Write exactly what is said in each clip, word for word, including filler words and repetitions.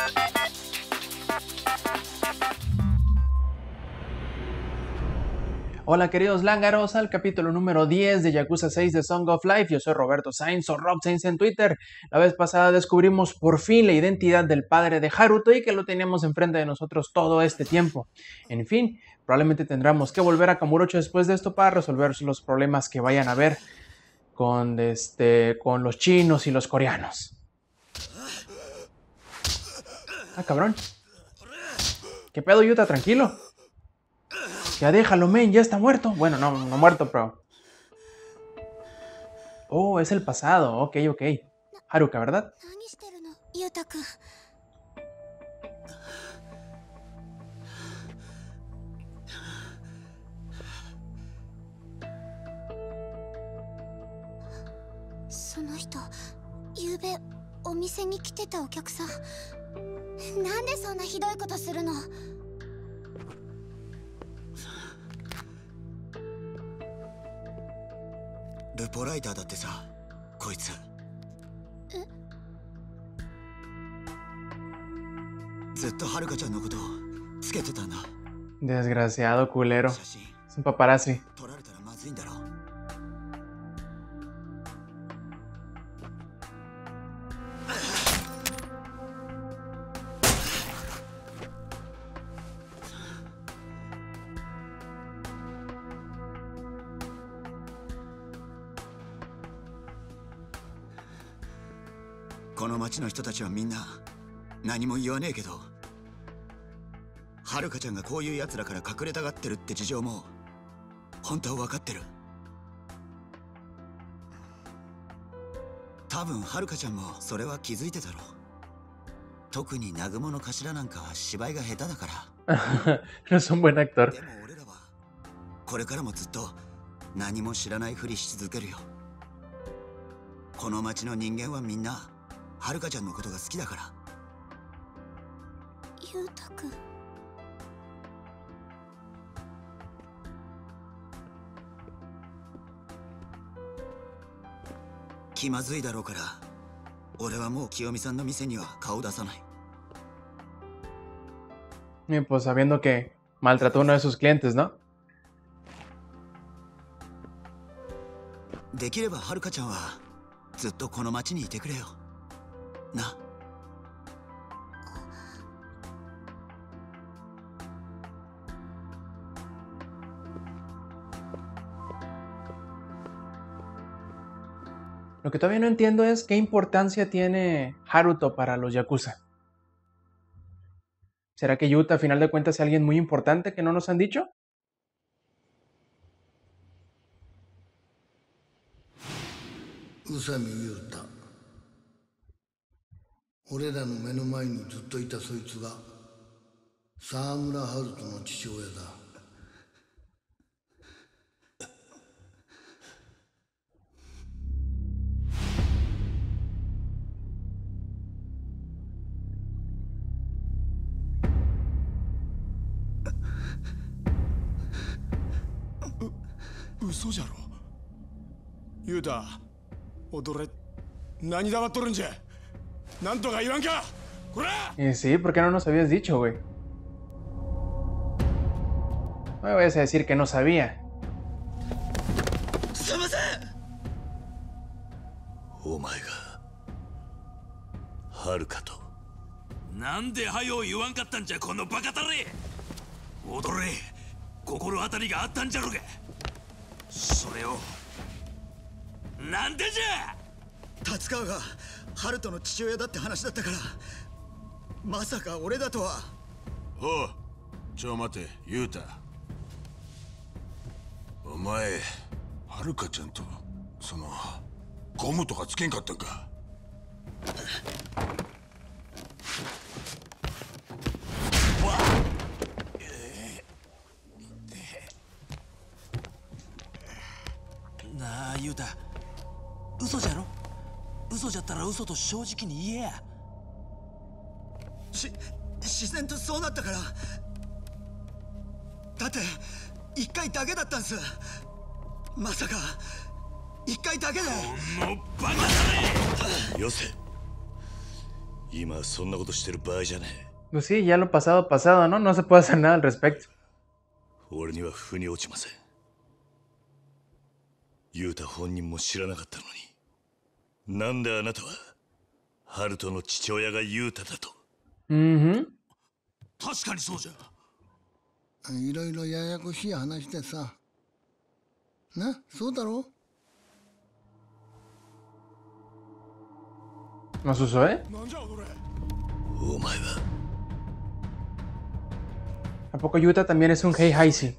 Hola queridos lángaros, al capítulo número diez de Yakuza seis de Song of Life. Yo soy Roberto Sainz o Rob Sainz en Twitter. La vez pasada descubrimos por fin la identidad del padre de Haruto y que lo teníamos enfrente de nosotros todo este tiempo. En fin, probablemente tendremos que volver a Kamurocho después de esto para resolver los problemas que vayan a haber con, este, con los chinos y los coreanos. Ah, cabrón. ¿Qué pedo, Yuta? Tranquilo. Ya déjalo, men, ya está muerto. Bueno, no, no muerto, pero... Oh, es el pasado. Ok, ok. Haruka, ¿verdad? Desgraciado culero. Es un paparazzi. No es un buen actor. Y pues sabiendo que maltrató a uno de sus clientes, ¿no? Lo que todavía no entiendo es qué importancia tiene Haruto para los Yakuza. ¿Será que Yuta a final de cuentas es alguien muy importante que no nos han dicho? Usami Yuta. 俺らの目の前にずっといたそいつが沢村春人の父親だ。 嘘じゃろ。ユウタ、踊れ。何黙っとるんじゃ。なんとか言わんか。こら。 Y sí, ¿por qué no nos habías dicho, güey? No me vayas a decir que no sabía. Omae ga Haruka to. Nande hayo yuan kattan ja kono baka tare. Odore. Kokoro atari ga attan jaru ga. それをなんでじゃ。 達川が春人の父親だって話だったからまさか俺だとは。 おう、ちょ待て、ユウタ。お前、はるかちゃんとそのゴムとかつけんかったんか。 なあ、ユウタ、嘘じゃろ。嘘じゃったら嘘と正直に言えや。 し自然とそうなったから。だって一回だけだったんす。まさか一回だけで。 このバカだね。 よせ。 今そんなことしてる場合じゃねえ。 Pues sí, ya lo pasado, pasado, ¿no? No se puede hacer nada al respecto. 俺には腑に落ちません。ユウタ本人も知らなかったのに、なんであなたはハルトの父親がユウタだと。 Mhm. 確かにそうじゃ。 いろいろややこしい話でさ。な、そうだろ？ ¿No sucede? なんじゃ踊れ。 お前は ¿A poco Yuta también es un Heihachi?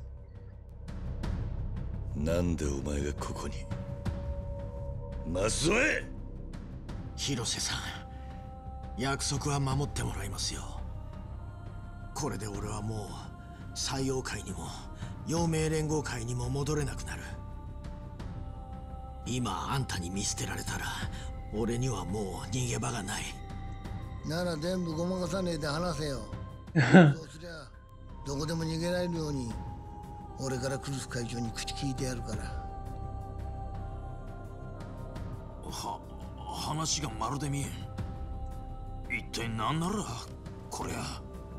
なんでお前がここに。マスオエ。 広瀬さん、約束は守ってもらいますよ。これで俺はもう採用会にも陽明連合会にも戻れなくなる。今あんたに見捨てられたら俺にはもう逃げ場がない。 なら全部ごまかさねえで話せよ。そうすりゃどこでも逃げられるように俺からクルス会長に口聞いてやるから。 は、話がまるで見えん。一体何ならこりゃ。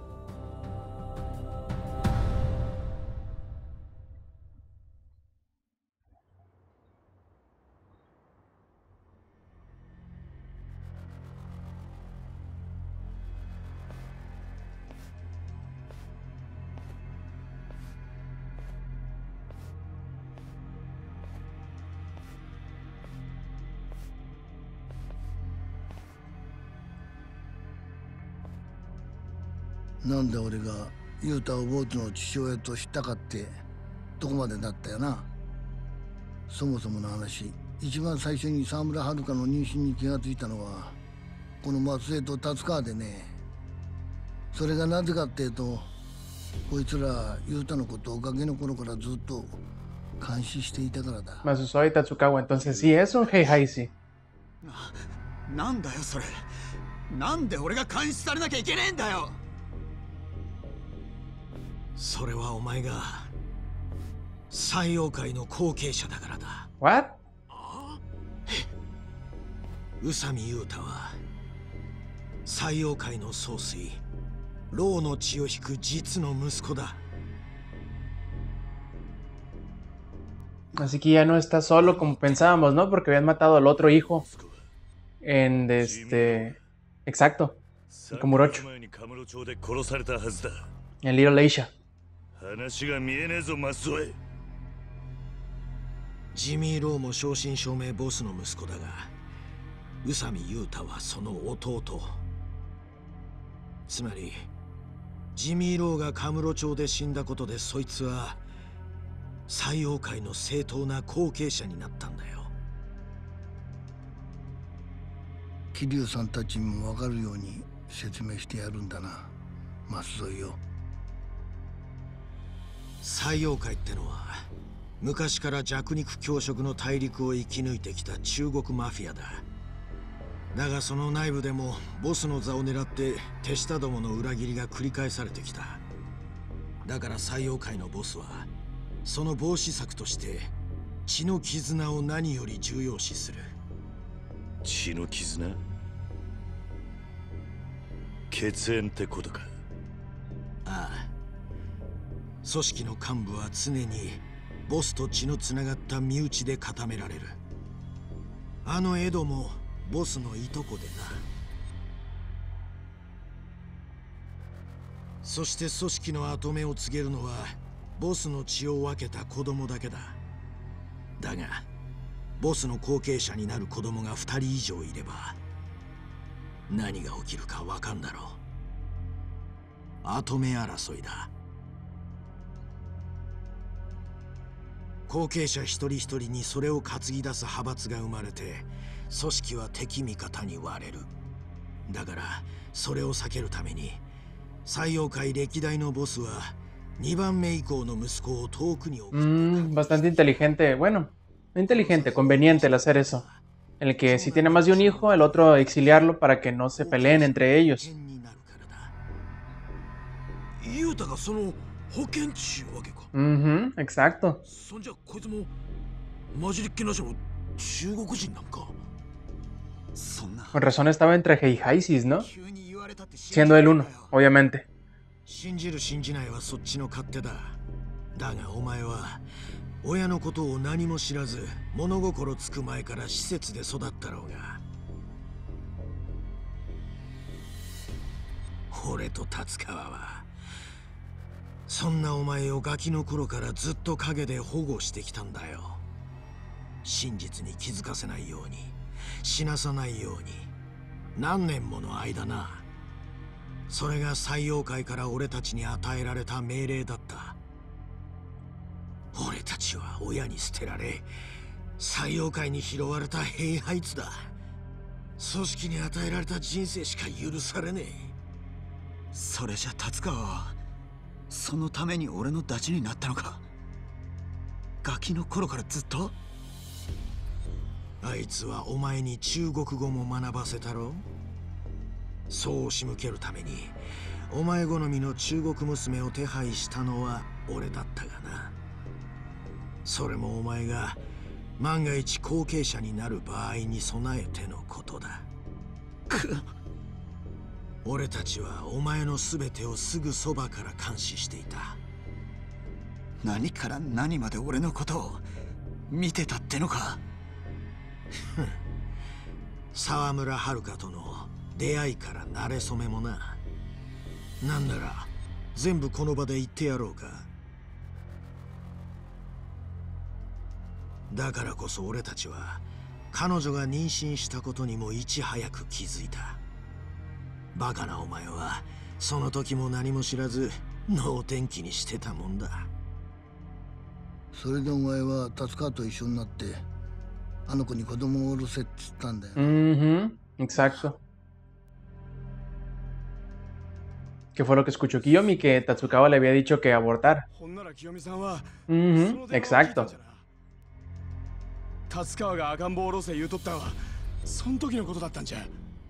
なんで俺がユウタをボートの父親と知ったかってどこまでだったよな。そもそもの話、一番最初に沢村遥の妊娠に気がついたのはこの松江と達川でね。それがなぜかっていうと、こいつらユウタのことをガキの頃からずっと監視していたからだ。 Masuzoe y Tatsukawa, entonces sí es un Heihachi. なんだよそれ。なんで俺が監視されなきゃいけねえんだよ。それはお前が採用会の後継者だからだ。 What? 宇佐美優太は採用会の総帥ローの血を引く実の息子だ。 Así que ya no está solo como pensábamos, ¿no? Porque habían matado al otro hijo en este... Exacto, en Kamurocho, 前にカムロ町で殺されたはずだ。 en Little Asia. 話が見えねえぞマスオエ。 ジミー・ローも正真正銘ボスの息子だが、宇佐美優太はその弟。つまりジミー・ローがカムロ町で死んだことで、そいつは採用会の正当な後継者になったんだよ。 桐生さんたちにも分かるように説明してやるんだな、舛添よ。 採用会ってのは昔から弱肉強食の大陸を生き抜いてきた中国マフィアだ。だがその内部でもボスの座を狙って手下どもの裏切りが繰り返されてきた。だから採用会のボスはその防止策として血の絆を何より重要視する。 血の絆？血縁ってことか。 ああ、組織の幹部は常にボスと血のつながった身内で固められる。あのエドもボスのいとこでな。そして組織の跡目を告げるのはボスの血を分けた子供だけだ。だがボスの後継者になる子供がふたり以上いれば何が起きるか分かんだろう。跡目争いだ。後継者一人一人にそれを担ぎ出す派閥が生まれて組織は敵味方に割れる。だからそれを避けるために採用会歴代のボスはにばんめ以降の息子を遠くに置く。 Mm, bastante inteligente, bueno, no inteligente, conveniente el hacer eso. En el que si tiene más de un hijo, el otro exiliarlo para que no se peleen entre ellos. ユウタがその保険地わけか。 Mhm, exacto. そんじゃこいつも混じりっけなしの中国人なんか。 Con razón estaba entre Heihaisis, ¿no? Siendo el uno, obviamente. 信じる信じないはそっちの勝手だ。だがお前は親のことを何も知らず物心つく前から施設で育ったろうが。俺と達川はそんなお前をガキの頃からずっと陰で保護してきたんだよ。真実に気づかせないように、死なさないように、何年もの間な。それが採用会から俺たちに与えられた命令だった。俺たちは親に捨てられ、採用会に拾われた兵ハイツだ。組織に与えられた人生しか許されねえ。 それじゃ達川はそのために俺のダチになったのか。ガキの頃からずっと。 あいつはお前に中国語も学ばせたろ。そう仕向けるためにお前好みの中国娘を手配したのは俺だったがな。それもお前が万が一後継者になる場合に備えてのことだ。俺たちはお前の全てをすぐそばから監視していた。 何から何まで俺のことを見てたってのか。 沢村遥との出会いから馴れ初めもな。なんなら全部この場で言ってやろうか。だからこそ俺たちは彼女が妊娠したことにもいち早く気づいた。バカなお前はその時も何も知らず能天気にしてたもんだ。 それでお前は達川と一緒になってあの子に子供をおろせって言ったんだよ。 Mhm, exacto. ¿Qué fue lo que escuchó Kiyomi? Que Tatsukawa le había dicho que abortar. Mhm, exacto. 達川が赤ん坊おろせ言うとったんはその時のことだったんじゃ。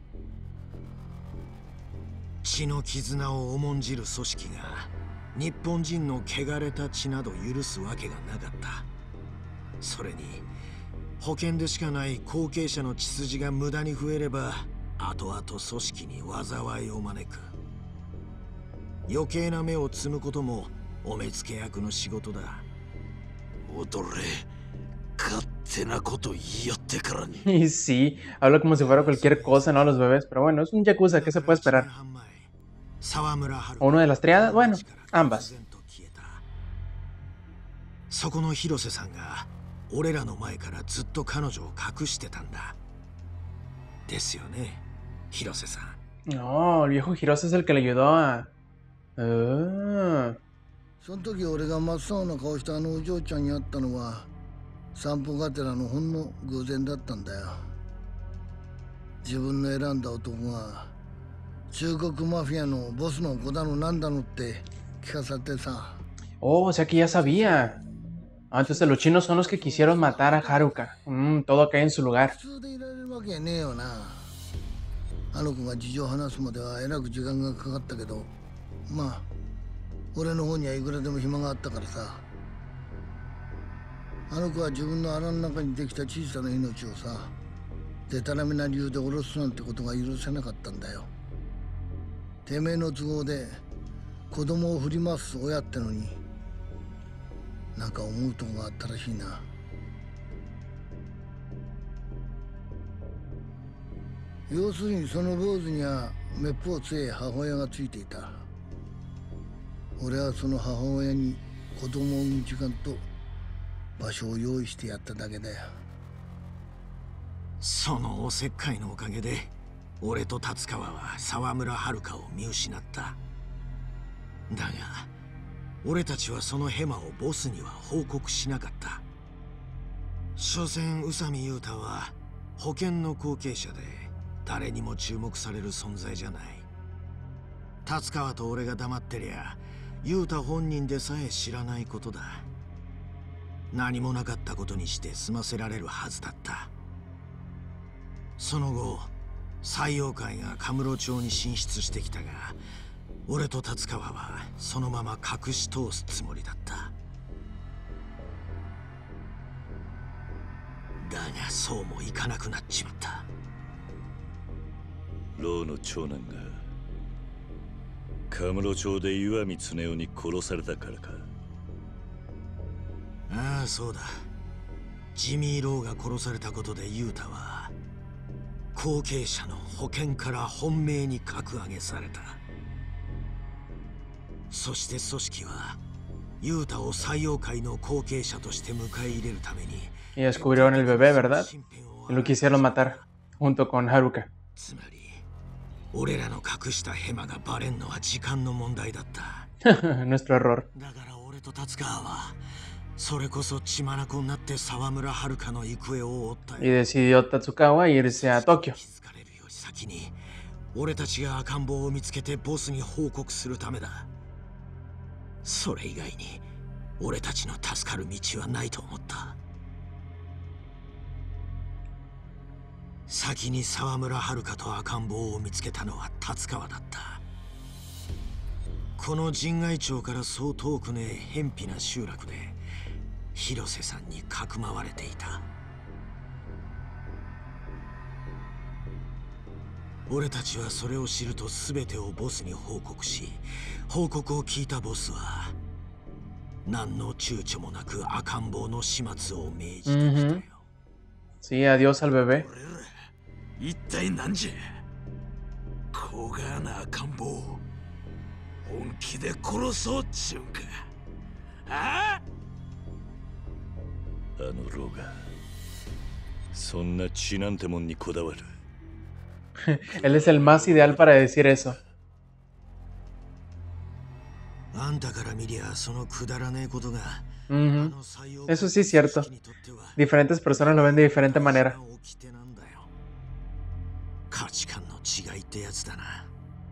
血の絆を重んじる組織が日本人の汚れた血など許すわけがなかった。それに保険でしかない後継者の血筋が無駄に増えれば後々組織に災いを招く。余計な目を摘むこともお目付け役の仕事だ。 踊れ、勝手なこと言いよってからに。 Y sí, habla como si fuera cualquier cosa, ¿no? Los bebés, pero bueno, es un yakuza, ¿qué se puede esperar? ¿O uno de las triadas? Bueno, ambas. そこの広瀬さんが俺らの前からずっと彼女を隠してたんだ。ですよね、広瀬さん。 No, el viejo Hirose es el que le ayudó a... Ah. その時俺が真っ青な顔したあのお嬢ちゃんに会ったのは散歩がてらのほんの偶然だったんだよ。自分の選んだ男が中国マフィアのボスの子だのなんだのって聞かされてさ。 Oh, o sea que ya sabía. Ah, entonces los chinos son los que quisieron matar a Haruka. Mm, todo cae en su lugar. 普通でいられるわけねえよな。あの子が事情を話すまではえらく時間がかかったけど、まあ俺の方にはいくらでも暇があったからさ。あの子は自分の腹の中にできた小さな命をさ、でたらめな理由で殺すなんてことが許せなかったんだよ。てめえの都合で子供を振り回す親ってのになんか思うとこがあったらしいな。要するにその坊主にはめっぽう強い母親がついていた。俺はその母親に子供を産む時間と場所を用意してやっただけだよ。 そのおせっかいのおかげで俺と達川は沢村遥を見失った。だが俺たちはそのヘマをボスには報告しなかった。所詮宇佐美優太は保険の後継者で誰にも注目される存在じゃない。達川と俺が黙ってりゃ優太本人でさえ知らないことだ。何もなかったことにして済ませられるはずだった。その後採用会がカムロ町に進出してきたが俺と達川はそのまま隠し通すつもりだった。だがそうもいかなくなっちまった。 ローの長男がカムロ町で岩見恒夫に殺されたからか。 ああ、そうだ。ジミー・ローが殺されたことでユータは後継者の保険から本命に格上げされた。そして組織はユータを採用会の後継者として迎え入れるために Y descubrieron el bebé, ¿verdad? Y lo quisieron matar junto con Haruka. つまり俺らの隠したヘマがバレんのは時間の問題だった。 Nuestro error. だから俺と達川はそれこそ血眼になって沢村遥の行方を追ったよ。 Y decidió Tatsukawa irse a Tokio. 気づかれるより先に俺たちが赤ん坊を見つけてボスに報告するためだ。それ以外に俺たちの助かる道はないと思った。先に沢村遥と赤ん坊を見つけたのは達川だった。この神外町からそう遠くねえ偏僻な集落で広瀬さんにかくまわれていた。俺たちはそれを知ると全てをボスに報告し、報告を聞いたボスは何の躊躇もなく赤ん坊の始末を命じてきたよ。 Sí, adiós al bebé. 一体何じゃ。小川な赤ん坊本気で殺そうっちゅうんか。ああ、あのローがそんな血なんてもんにこだわる。 Él es el más ideal para decir eso. あんたから見りゃそのくだらねえことが、 Ujú. Eso sí es cierto. Diferentes personas lo ven de diferente manera. 価値観の違いってやつだな。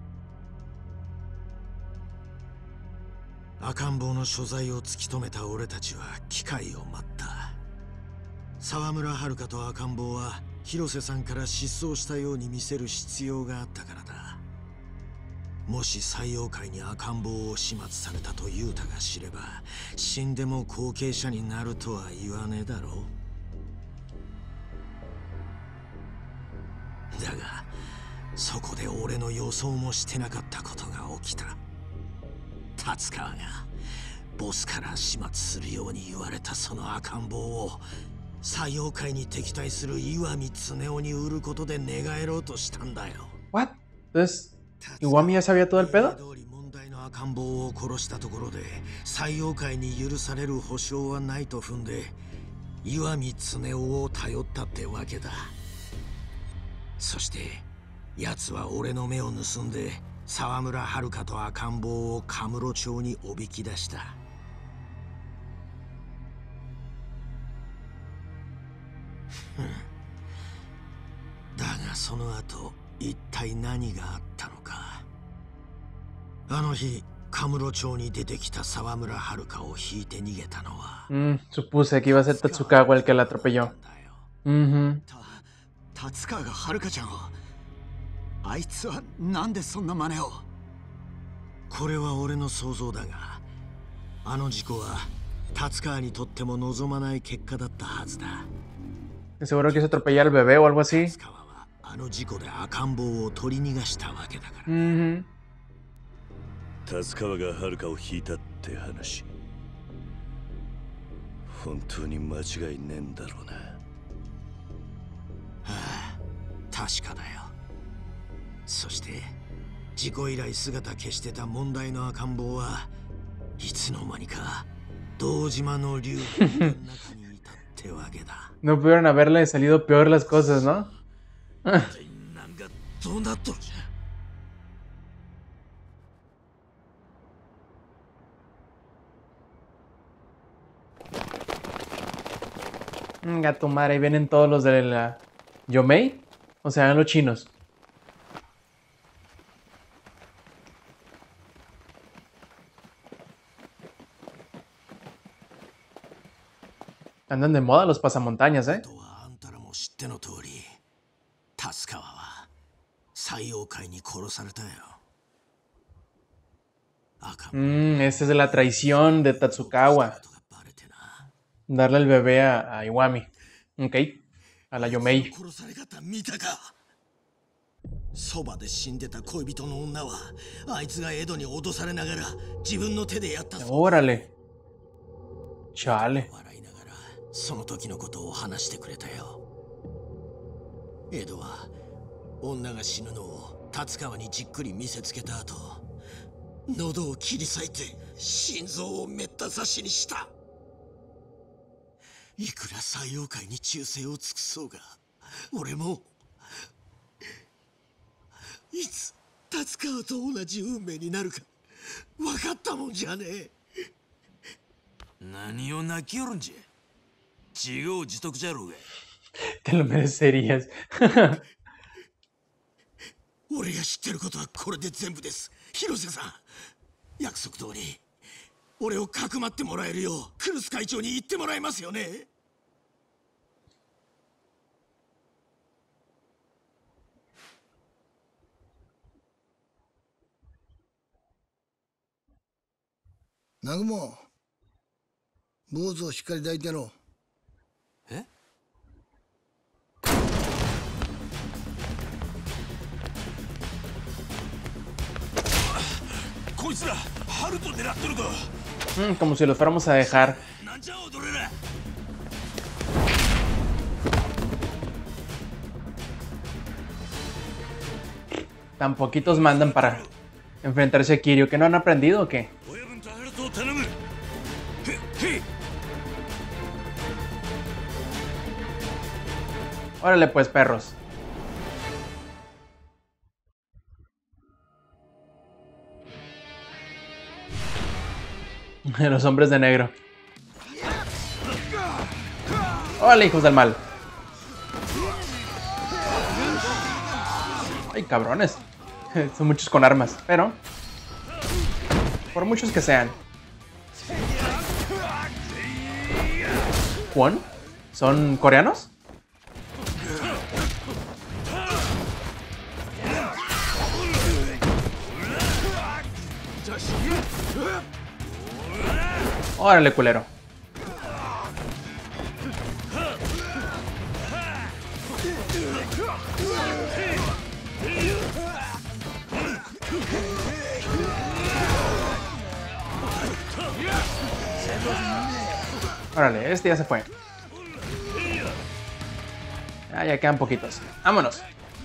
赤ん坊の所在を突き止めた俺たちは機会を待った。沢村遥と赤ん坊は広瀬さんから失踪したように見せる必要があったからだ。もし採用会に赤ん坊を始末されたとユータが知れば、死んでも後継者になるとは言わねえだろう。だがそこで俺の予想もしてなかったことが起きた。達川がボスから始末するように言われたその赤ん坊を採用会に敵対する岩見恒夫に売ることで寝返ろうとしたんだよ。 What? Entonces, ¿Iwami ya sabía todo el pedo? 問題の赤ん坊を殺したところで採用会に許される保証はないと踏んで岩見恒夫を頼ったってわけだ。そして奴は俺の目を盗んで沢村遥と赤ん坊をカムロ町におびき出した。だがその後一体何があったのか。あの日カムロ町に出てきた沢村遥を引いて逃げたのは、 Mm, supuse que iba a ser Tatsukawa el que la atropelló. Ujú. 達川が遥ちゃんを。あいつはなんでそんな真似を。 これは俺の想像だが、あの事故は達川にとっても望まない結果だったはずだ。 Seguro quiso atropellar al bebé o algo así. 達川はあの事故で赤ん坊を取り逃がしたわけだから。 Ujú. 達川が遥を引いたって話、本当に間違いねえんだろうな。 はあ、確かだよ。そして事故以来姿消してた問題の赤ん坊はいつの間にか堂島の竜の中にいたってわけだ。 No pudieron haberle salido peor las cosas, ¿no? なんかどうなっとるじゃ。 Gato madre, ahí vienen todos los de la Yomei. O sea, los chinos. Andan de moda los pasamontañas, ¿eh? とはあんたらも知っての通り、達川は採用会に殺されたよ。赤ん坊 Mmm, esta es de la traición de Tatsukawa. がバレてな。 Darle el bebé a, a Iwami. Ok. A la Yomei. 殺され方見たか。 そばで死んでた恋人の女はあいつがエドに脅されながら自分の手でやったそう。 Órale. Chale. 笑いながらその時のことを話してくれたよ。エドは女が死ぬのを達川にじっくり見せつけた後、喉を切り裂いて心臓をめった刺しにした。いくら西洋界に忠誠を尽くそうが、俺もいつ達川と同じ運命になるか分かったもんじゃねえ。 何を泣きよるんじゃ。自業自得じゃろうが。 Te lo merecerías. 俺が知ってることはこれで全部です。広瀬さん、約束通り俺をかくまってもらえるようクルス会長に言ってもらえますよね。 南雲、坊主をしっかり抱いてやろう。 え？こいつらハルト狙ってるか。 Mm, como si los fuéramos a dejar. なんじゃ踊れら。 Tan poquitos mandan para enfrentarse a Kiryu. ¿Que no han aprendido o qué? 親分とハルトを頼む。へへ。 Órale pues, perros. Los hombres de negro. Órale, hijos del mal. Ay, cabrones. Son muchos con armas, pero por muchos que sean. ¿Juan? ¿Son coreanos? Órale, culero. Órale, este ya se fue. Ah, ya quedan poquitos. Vámonos.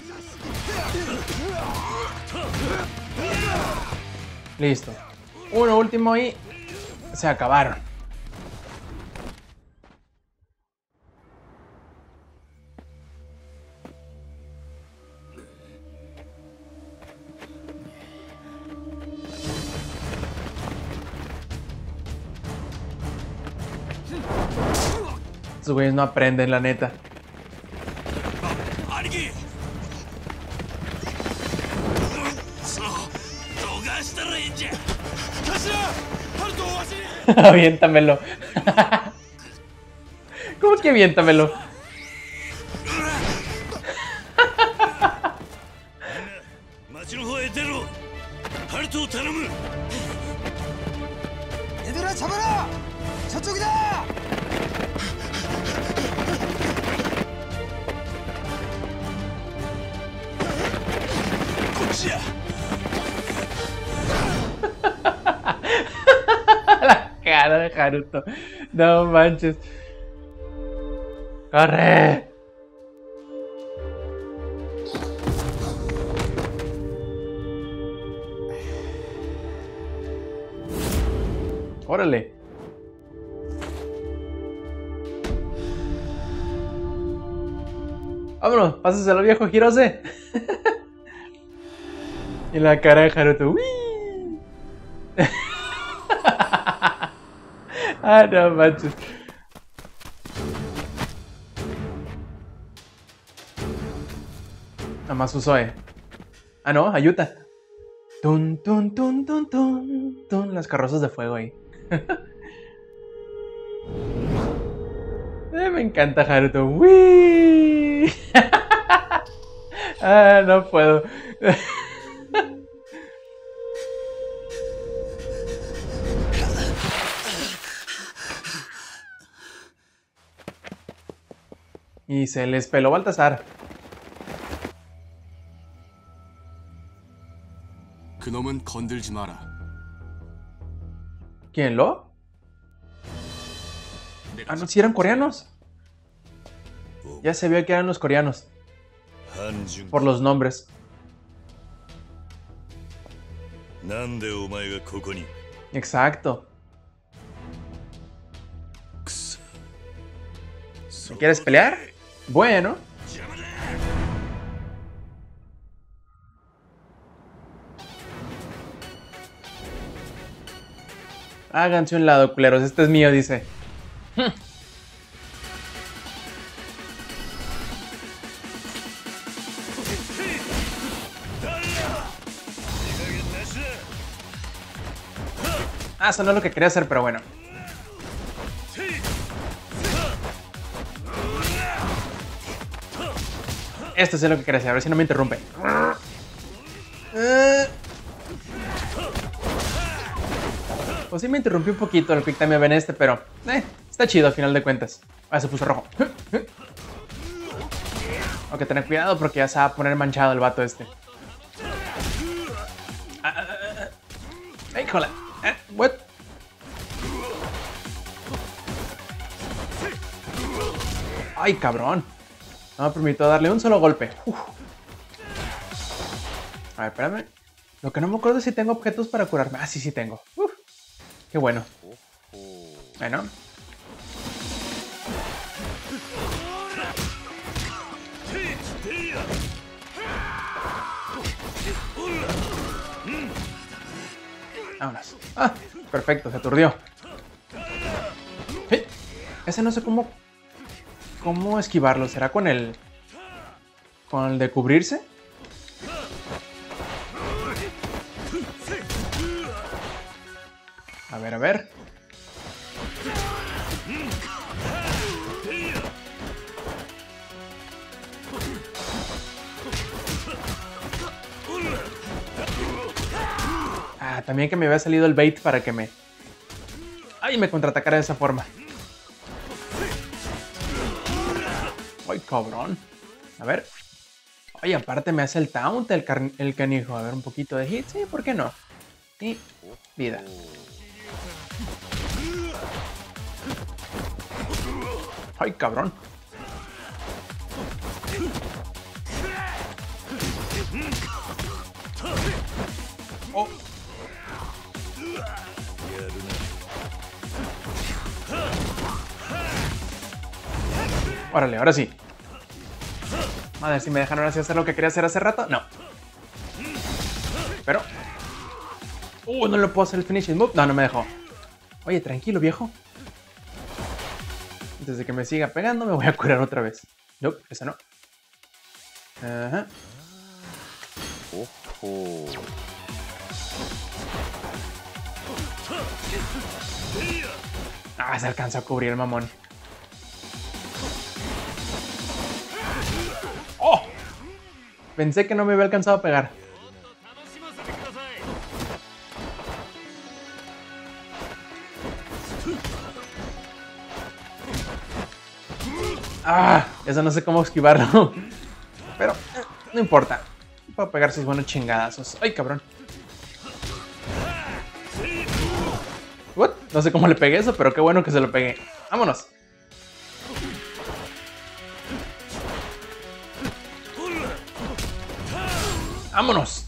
Listo. Uno último y se acabaron. Estos güeyes no aprenden, la neta. Aviéntamelo. ¿Cómo que aviéntamelo? La cara de Haruto. No manches. ¡Corre! ¡Órale! Vámonos, pásaselo viejo Hirose. Y la cara de Haruto. ¡Uy! Ah, no manches. Nada más Usoe. Ah, no, Ayuta. Tun, tun, tun, tun, tun, tun. Las carrozas de fuego ahí. eh, me encanta Haruto. ¡Wii! Ah, no puedo. Y se les peló Baltasar. 그놈은 건들지 마라. ¿Quién lo? Ah, no, si eran coreanos. Ya se vio que eran los coreanos. Por los nombres. Exacto. ¿Quieres pelear? Bueno. Háganse un lado, culeros. Este es mío, dice. Ah, eso no es lo que quería hacer, pero bueno. Esto es lo que quería hacer, a ver si no me interrumpe. Pues sí me interrumpió un poquito el Quick Time Event este, pero eh, está chido al final de cuentas. Ah, se puso rojo. Hay que tener cuidado porque ya se va a poner manchado el vato este. Ah, ah, ah, ah. ¡Híjole! Eh, what? ¡Ay, cabrón! No me permitió darle un solo golpe. Uf. A ver, espérame. Lo que no me acuerdo es si tengo objetos para curarme. Ah, sí, sí tengo. Uf. Qué bueno. Bueno. Vámonos. Ah, perfecto, se aturdió. ¿Sí? Ese no sé cómo... ¿Cómo esquivarlo? ¿Será con el... con el de cubrirse? A ver, a ver. Ah, también que me había salido el bait para que me... ¡Ay! Me contraatacara de esa forma. ¡Ay, cabrón! A ver. Ay, aparte me hace el taunt el, el canijo. A ver, un poquito de hit. Sí, ¿por qué no? Y vida. ¡Ay, cabrón! Oh. Órale, ahora sí. Madre, si me dejan ahora sí hacer lo que quería hacer hace rato. No. Pero... Uh, no le puedo hacer el finishing move. No, no me dejó. Oye, tranquilo, viejo. Antes de que me siga pegando, me voy a curar otra vez. No, nope, esa no. Ajá. Ojo. Ah, se alcanzó a cubrir el mamón. ¡Oh! Pensé que no me había alcanzado a pegar. Ah, eso no sé cómo esquivarlo. Pero eh, no importa. Puedo pegar sus buenos chingadazos. ¡Ay, cabrón! What? No sé cómo le pegué eso, pero qué bueno que se lo pegué. ¡Vámonos! ¡Vámonos!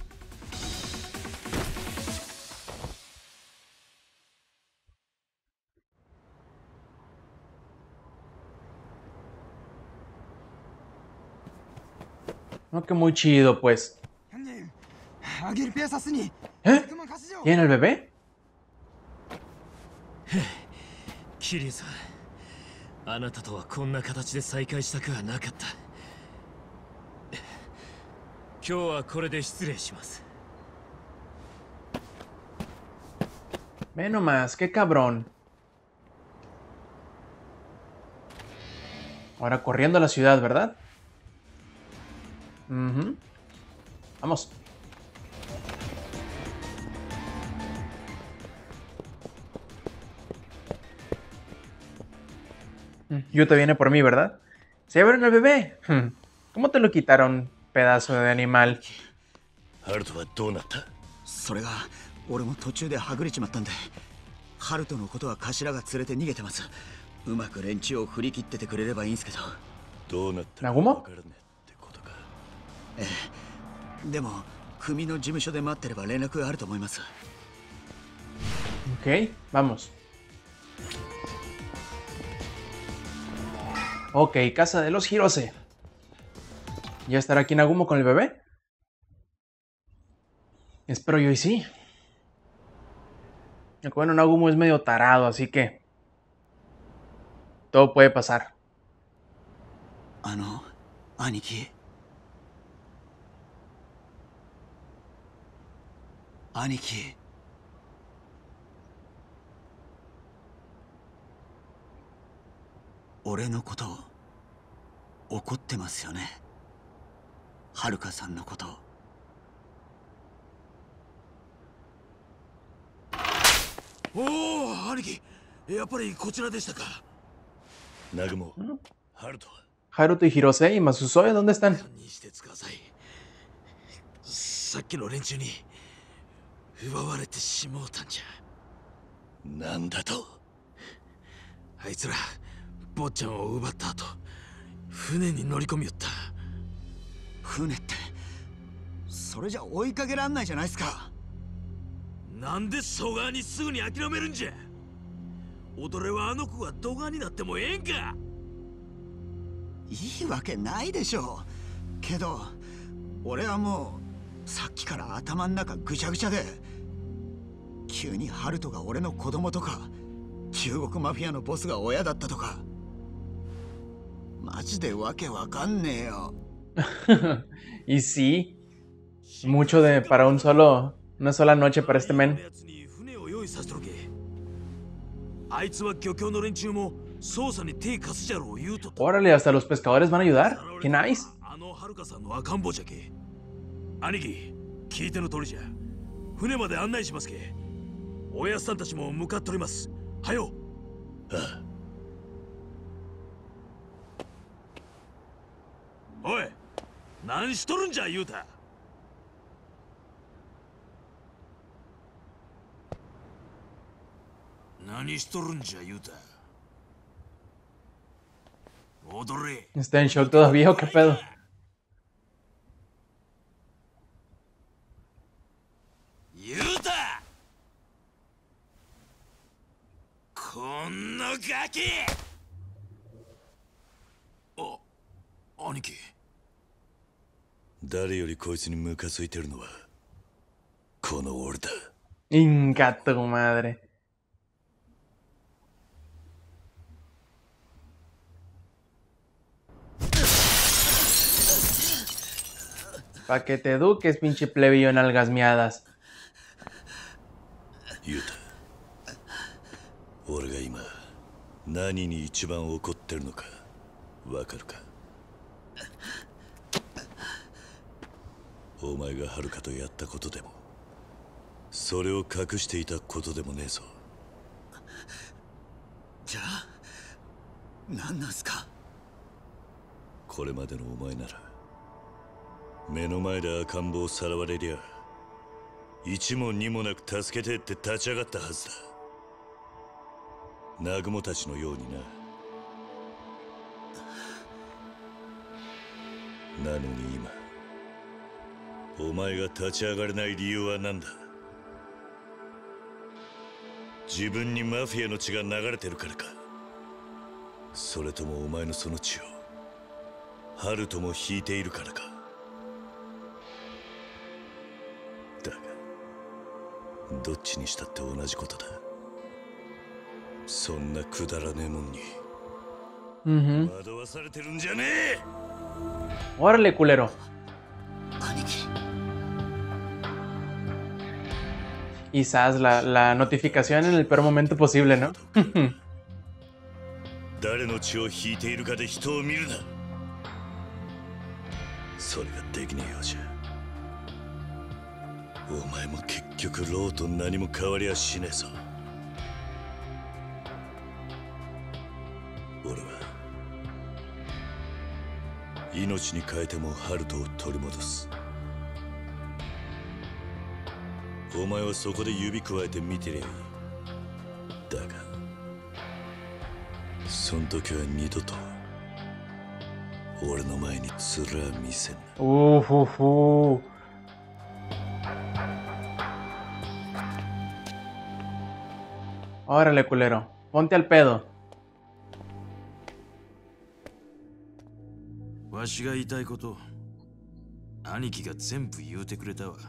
No, que muy chido, pues. ¿Eh? ¿Tiene el bebé? Kiryu-san, あなたとはこんな形で再会したくはなかった。今日はこれで失礼します。 Ve nomás, qué cabrón. Ahora corriendo a la ciudad, ¿verdad? Uh-huh. Vamos. Yuta viene por mí, ¿verdad? ¿Se llevaron al bebé? ¿Cómo te lo quitaron, pedazo de animal? それが俺も途中ではぐれちまったんで、ハルトのことは頭が連れて逃げてます。うまく連中を振り切っててくれればいいんすけど。 どうなったら分からねってことか。 ええ、でも組の事務所で待ってれば連絡があると思います。 Ok, vamos. Ok, casa de los Hirose. ¿Ya estará aquí Nagumo con el bebé? Espero yo y sí. Bueno, Nagumo es medio tarado, así que todo puede pasar. あの兄貴、兄貴、俺のこと怒ってますよね。はるかさんのこと。 おお、兄貴、やっぱりこちらでしたか。 ナグモ、ハルトは Haruto y Hirose y Masuzoe, ¿dónde están? にしてください。さっきの連中に奪われてしもうたんじゃ。 なんだと。 あいつら坊ちゃんを奪った後、船に乗り込みよった。 船ってそれじゃ追いかけらんないじゃないですか。 なんで蘇我にすぐに諦めるんじゃ。踊れはあの子が動画になってもええんか。 いいわけないでしょう。けど俺はもうさっきから頭ん中ぐちゃぐちゃで、急にハルトが俺の子供とか、中国マフィアのボスが親だったとか、マジでわけわかんねえよ。 Y sí, mucho de para un solo, una sola noche para este men. 船を用意させとるけ。あいつは漁協の連中も捜査に手貸すじゃろう言うとった。 Órale, hasta los pescadores van a ayudar. Qué nice. あのはるかさんの赤ん坊じゃけ。兄貴、聞いての通りじゃ。船まで案内しますけ。おやっさんたちも向かっております。はよ。 ああ。 おい、何しとるんじゃ言うた。何しとるんじゃ言うた。踊れ。 ¿Está en shock todavía o qué pedo? 言うた。こんなガキ。あ、兄貴。 誰よりこいつにムカついてるのはこの俺だ。 Inga tu madre. Pa' que te eduques, pinche plebillo en algas miadas. ユウタ、俺が今何に一番怒ってるのかわかるか。お前がはるかとやったことでも、それを隠していたことでもねえぞ。 じゃあ何なんすか。 これまでのお前なら目の前で赤ん坊をさらわれりゃ一問二もなく助けてって立ち上がったはずだ。南雲たちのようにな。なのに今お前が立ち上がれない理由は何だ。自分にマフィアの血が流れてるからか。それともお前のその血をハルトも引いているからか。だがどっちにしたって同じことだ。そんなくだらねえもんに Ujú. 惑わされてるんじゃねえ。 Órale, culero. 兄貴、 Quizás la, la notificación en el peor momento posible, ¿no? 誰の血を引いているかで人を見るな。それができねえようじゃお前も結局ローと何も変わりはしねえぞ。俺は命に変えてもハルトを取り戻す。 お前はそこで指くわえて見てりゃいい。だがそん時は二度と俺の前に面見せんな。 Uf, uf, uf. Órale, culero. Ponte al pedo. わしが言いたいこと、兄貴が全部言うてくれたわ。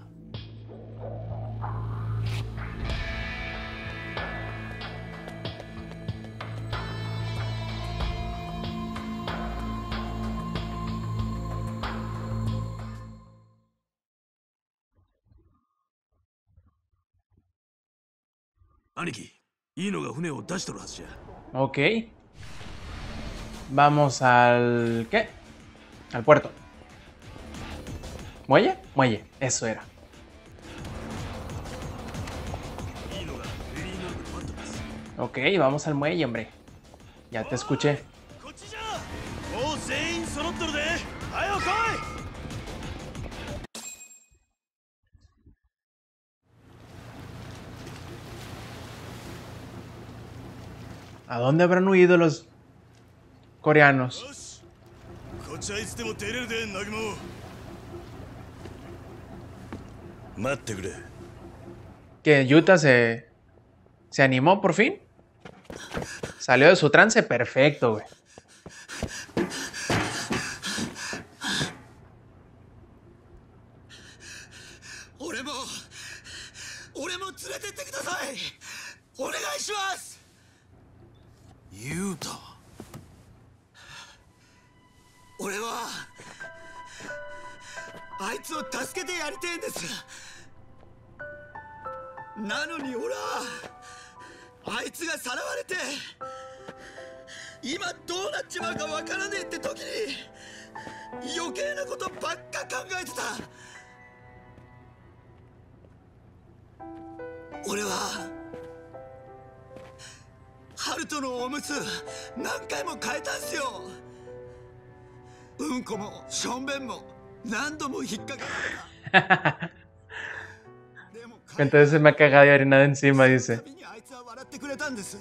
兄貴、いいのが船を出しとるはずじゃ。 Ok. Vamos al... ¿qué? Al puerto. ¿Muelle? Muelle. Eso era. いいのがフェリーノーブルバットです。 Ok, vamos al muelle, hombre. Ya te escuché. こっちじゃ。もう全員揃っとるで。はよ来い。 ¿A dónde habrán huido los coreanos? よし。こっちはいつでも出れるで、ナギモ。待ってくれ。 Que Yuta se... se animó por fin. Salió de su trance perfecto, güey. Yuta。 俺はあいつを助けてやりてえんです。なのに俺はあいつがさらわれて今どうなっちまうかわからねえって時に余計なことばっか考えてた。俺はハルトのおむつ何回も変えたんすよ。うんこもしょんべんも何度も引っかかった。 Entonces se me ha cagado de harina de encima, dice. あいつは笑ってくれたんです。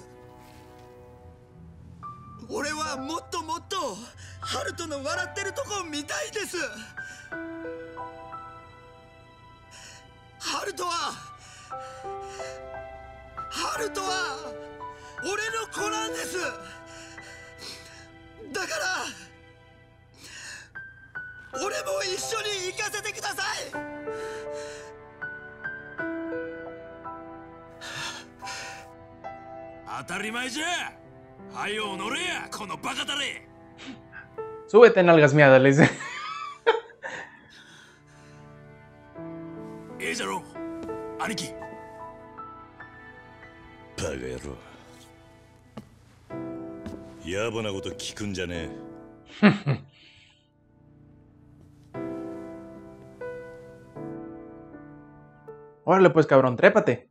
俺はもっともっとハルトの笑ってるとこ見たいです。ハルトはハルトは俺の子なんです。だから俺も一緒に行かせてください。 当たり前じゃ。はよ乗れや、このバカだれ。 Súbete, nalgas miadas, le dice. ええじゃろ、兄貴。バカ野郎。野暮なこと聞くんじゃねえ。 Órale, pues, cabrón, trépate.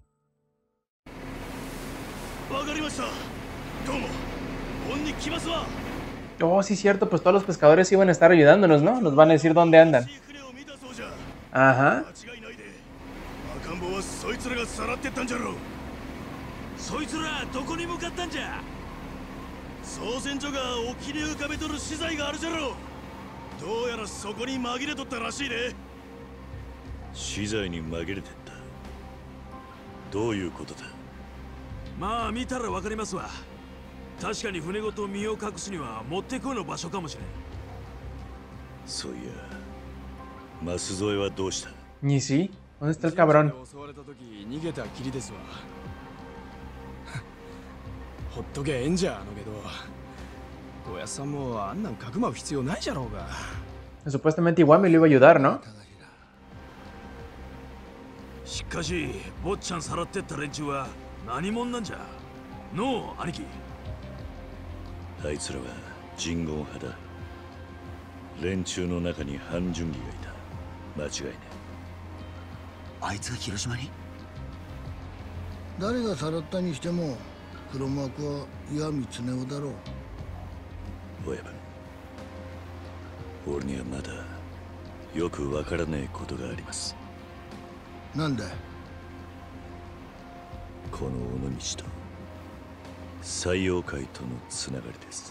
わかりました。どうも。本に来ますわ。 Oh, sí, cierto, pues todos los pescadores iban a estar ayudándonos, ¿no? Nos van a decir dónde andan. Ajá. 赤ん坊はそいつらがさらってったんじゃろう。そいつらどこに向かったんじゃ。操船所が沖に浮かべとる資材があるじゃろう。どうやらそこに紛れとったらしいで。資材に紛れてった。どういうことだ。まあ見たらわかりますわ。確かに船ごと身を隠すにはもってこいの場所かもしれん。そういや、マス添えはどうした。 Ni sí. ¿Dónde está el cabrón? 襲われた時逃げたきりですわ。ほっとけええんじゃあのけど、おやさんもあんなんかくまう必要ないじゃろうが。 Supuestamente igual me lo iba a ayudar, ¿no? しかし、坊ちゃんさらってった連中は何者なんじゃ。のう、兄貴。あいつらは人言派だ。連中の中に半純義がいた。間違いねえ。 あいつが広島に？ 誰がさらったにしても黒幕は岩見恒夫だろう。 親分、俺にはまだよくわからねえことがあります。 なんだい？ この尾道と西洋界とのつながりです。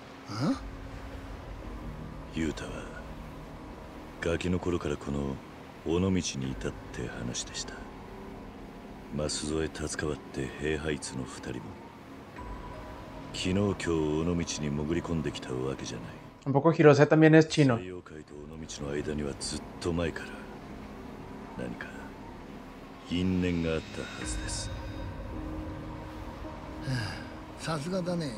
ユウタはガキの頃からこの尾道にいたって話でした。舛添達川って平ハイツの二人も昨日今日尾道に潜り込んできたわけじゃない。 Un poco Hirose también es chino. 西洋界と尾道の間にはずっと前から何か因縁があったはずです。 さすがだね。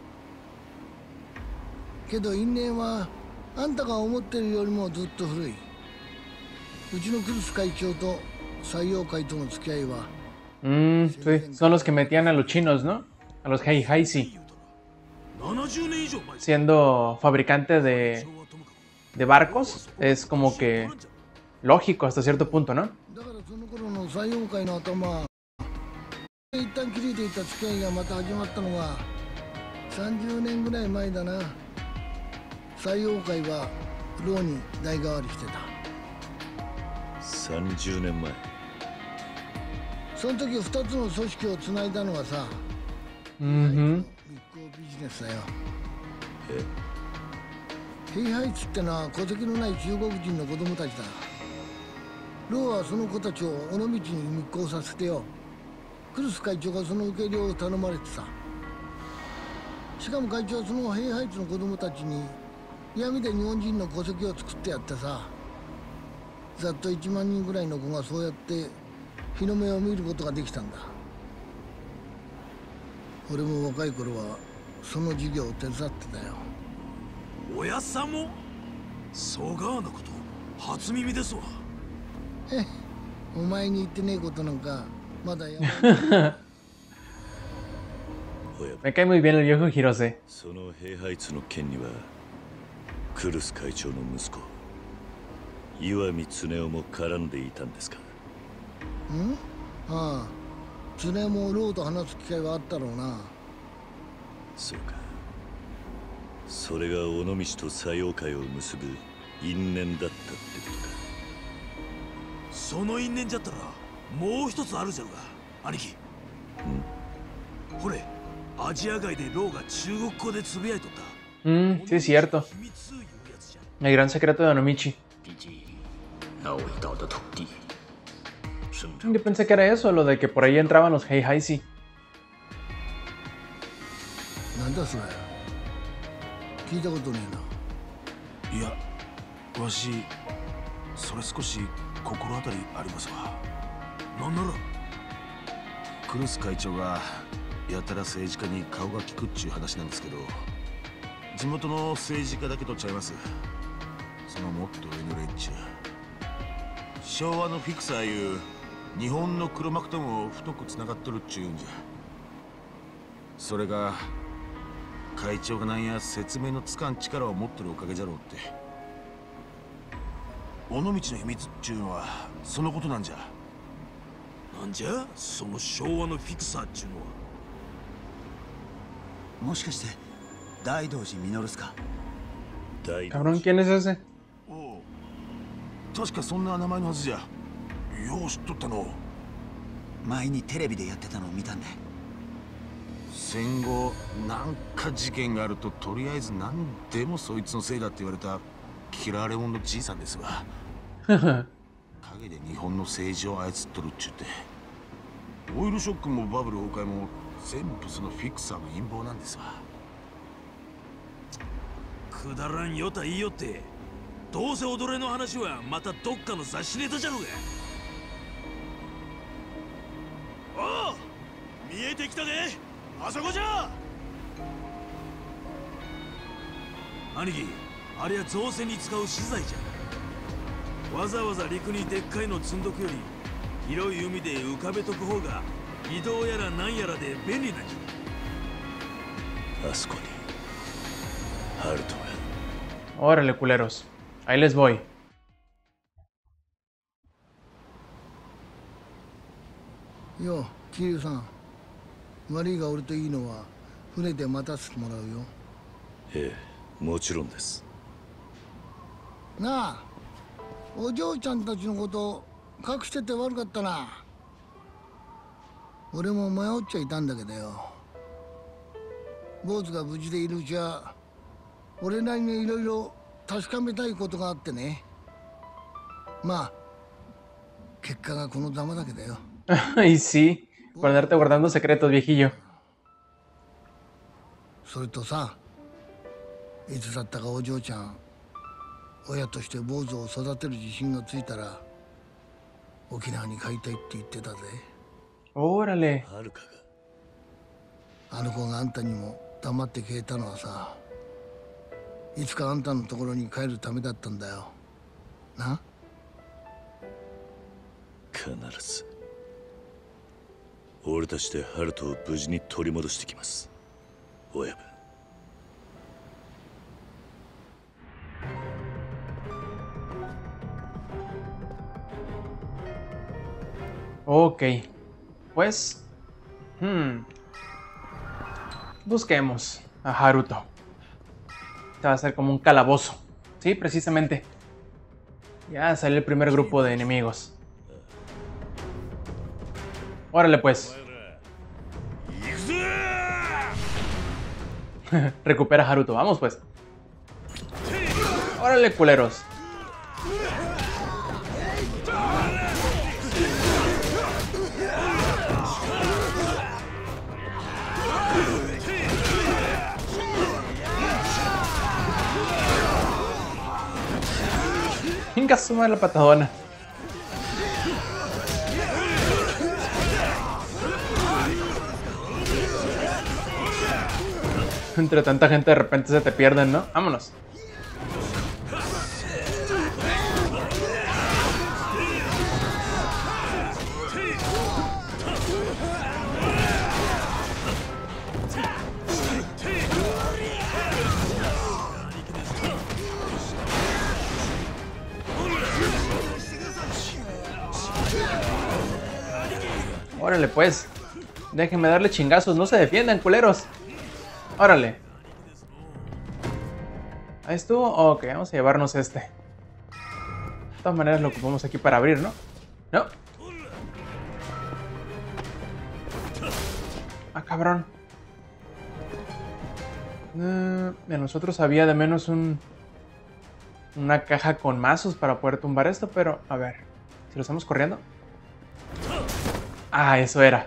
けど因縁はあんたが思ってるよりもずっと古い。うちのクルス会長と西洋会との付き合いは Mm, sí, son los que metían a los chinos, ¿no? A los Heihaisi. Siendo fabricante de, de barcos, es como que lógico hasta cierto punto, ¿no? だからその頃の西洋会の頭一旦切れていた付き合いがまた始まったのがさんじゅうねんぐらい前だな。西洋会はローに代替わりしてた。 さんじゅうねんまえ。 その時ふたつの組織をつないだのはさ、 Mm-hmm. 密航ビジネスだよ。 えヘイハイツってのは戸籍のない中国人の子供たちだ。ローはその子たちを尾道に密航させてよ。クルス会長がその受け入れを頼まれてさ。しかも会長はそのヘイハイツの子供たちに闇で日本人の戸籍を作ってやってさ、ざっといちまんにんぐらいの子がそうやって日の目を見ることができたんだ。俺も若い頃はその授業を手伝ってたよ。 おやっさんもそうがのこと初耳ですわ。 え、お前に言ってねえことなんかまだやばい。 Me cae muy bien el viejo Hirose. そのヘイハイツの件にはクルス会長の息子岩見恒夫も絡んでいたんですか。 ん？ああ、常もローと話す機会はあったろうな。 そうか。それが尾道と西洋会を結ぶ因縁だったってことか。その因縁じゃったらもう一つあるじゃろが兄貴。ん？ほれ、アジア街でローが中国語でつぶやいとった。 Mm, sí, es cierto. El gran secreto de Onomichi. Yo pensé que era eso, lo de que por ahí entraban los Heihaisi. なんだそれ。聞いたことねえな。 いや、わしそれ少し心当たりありますわ。なんならクルス会長がやたら政治家に顔が利くっちゅう話なんですけど、地元の政治家だけとちゃいます。そのもっと上の連中、昭和のフィクサーいう日本の黒幕とも太くつながっとるっちゅうんじゃ。それが会長がなんや説明のつかん力を持ってるおかげじゃろうって。尾道の秘密っちゅうのはそのことなんじゃ。なんじゃその昭和のフィクサーっちゅうのは。 もしかして大道寺実っすか。 Cabrón, ¿quién es ese? おう、確かそんな名前のはずじゃ。よう知っとったの。 前にテレビでやってたのを見たんで。 戦後なんか事件があるととりあえず何でもそいつのせいだって言われた嫌われ者のじいさんですわ。陰で日本の政治を操っとるっちゅって。オイルショックもバブル崩壊も全部そのフィクサーの陰謀なんですわ。 くだらんよた言いよって、どうせ踊れの話はまたどっかの雑誌ネタじゃろうが。おう、見えてきたで、あそこじゃ。兄貴、あれは造船に使う資材じゃ。わざわざ陸にでっかいの積んどくより広い海で浮かべとく方が移動やらなんやらで便利なんじゃ。あそこにハルトが。 Órale, culeros. Ahí les voy. よ、桐生さん。悪いが俺といいのは船で待たせてもらうよ。 ええ、もちろんです。 なあ、お嬢ちゃんたちのこと隠してて悪かったな。 俺も迷っちゃいたんだけどよ。坊主が無事でいるうちは俺なりにいろいろ確かめたいことがあってね。まあ結果がこのざまだけどよ。 Y sí, por andarte guardando secretos, viejillo. それとさ、いつだったかお嬢ちゃん、親として坊主を育てる自信がついたら沖縄に帰りたいって言ってたぜ。 Órale. はるかがあの子があんたにも黙って消えたのはさ、いつかあんたのところに帰るためだったんだよな。 必ず俺たちでハルトを無事に取り戻してきます、親分。 Ok, pues, hmm. busquemos a Haruto. Este va a ser como un calabozo. Sí, precisamente. Ya salió el primer grupo de enemigos. Órale pues. Recupera a Haruto, vamos pues. Órale, culeros. Venga, suma la patadona. Entre tanta gente de repente se te pierden, ¿no? Vámonos. Órale pues. Déjenme darle chingazos, no se defiendan, culeros. Órale. Ahí estuvo. Ok, vamos a llevarnos este. De todas maneras lo ocupamos aquí para abrir, ¿no? No. Ah, cabrón. Uh, de nosotros había de menos un... una caja con mazos para poder tumbar esto, pero a ver. Si lo estamos corriendo. Ah, eso era.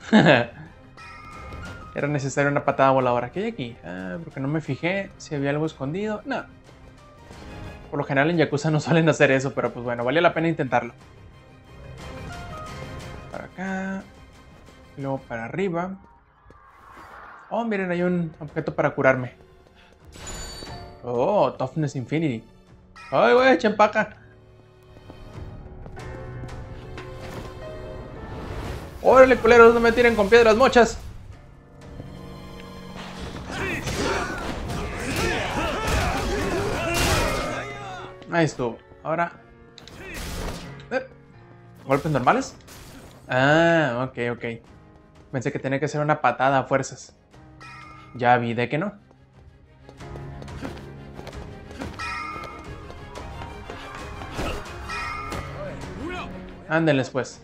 Era necesaria una patada voladora. ¿Qué hay aquí? Ah, porque no me fijé si había algo escondido. No. Por lo general en Yakuza no suelen hacer eso, pero pues bueno, valía la pena intentarlo. Para acá. Luego para arriba. Oh, miren, hay un objeto para curarme. Oh, Toughness Infinity. Ay, güey, chempaca. ¡Órale, culeros! ¡No me tiren con piedras mochas! Ahí estuvo. Ahora... ¿Eh? ¿Golpes normales? Ah, ok, ok. Pensé que tenía que ser una patada a fuerzas. Ya vi de que no. Ándenles pues.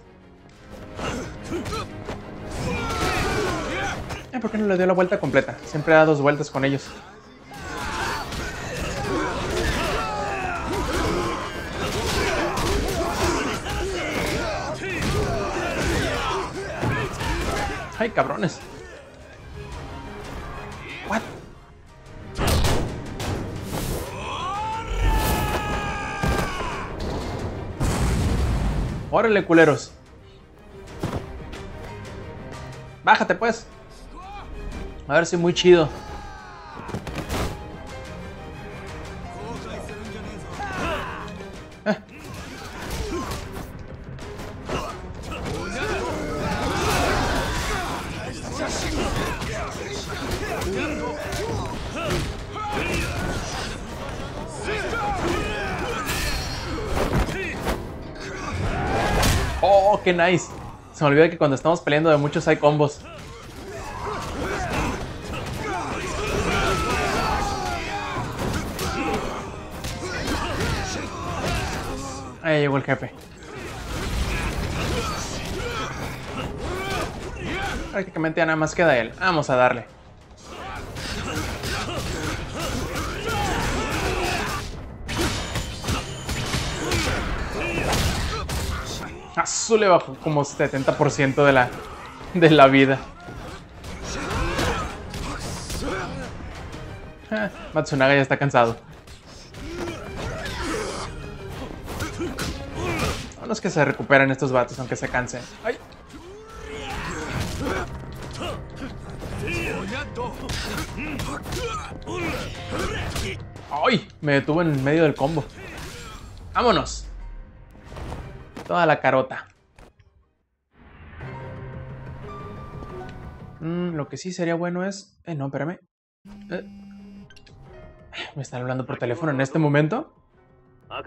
Eh, ¿por qué no le dio la vuelta completa? Siempre da dos vueltas con ellos. ¡Ay, cabrones! ¿What? ¡Órale, culeros! ¡Bájate, pues! A ver si muy chido. Eh. Oh, qué nice. Se me olvida que cuando estamos peleando de muchos hay combos. Ahí llegó el jefe. Prácticamente ya nada más queda él. Vamos a darle. Azul le bajó como setenta por ciento de la, de la vida. Ah, Matsunaga ya está cansado. Vámonos que se recuperen estos vatos, aunque se cansen. ¡Ay! ¡Ay! Me detuvo en medio del combo. ¡Vámonos! Toda la carota. Mm, lo que sí sería bueno es... Eh, no, espérame. Eh. ¿Me están hablando por teléfono en este momento? ¿Mm?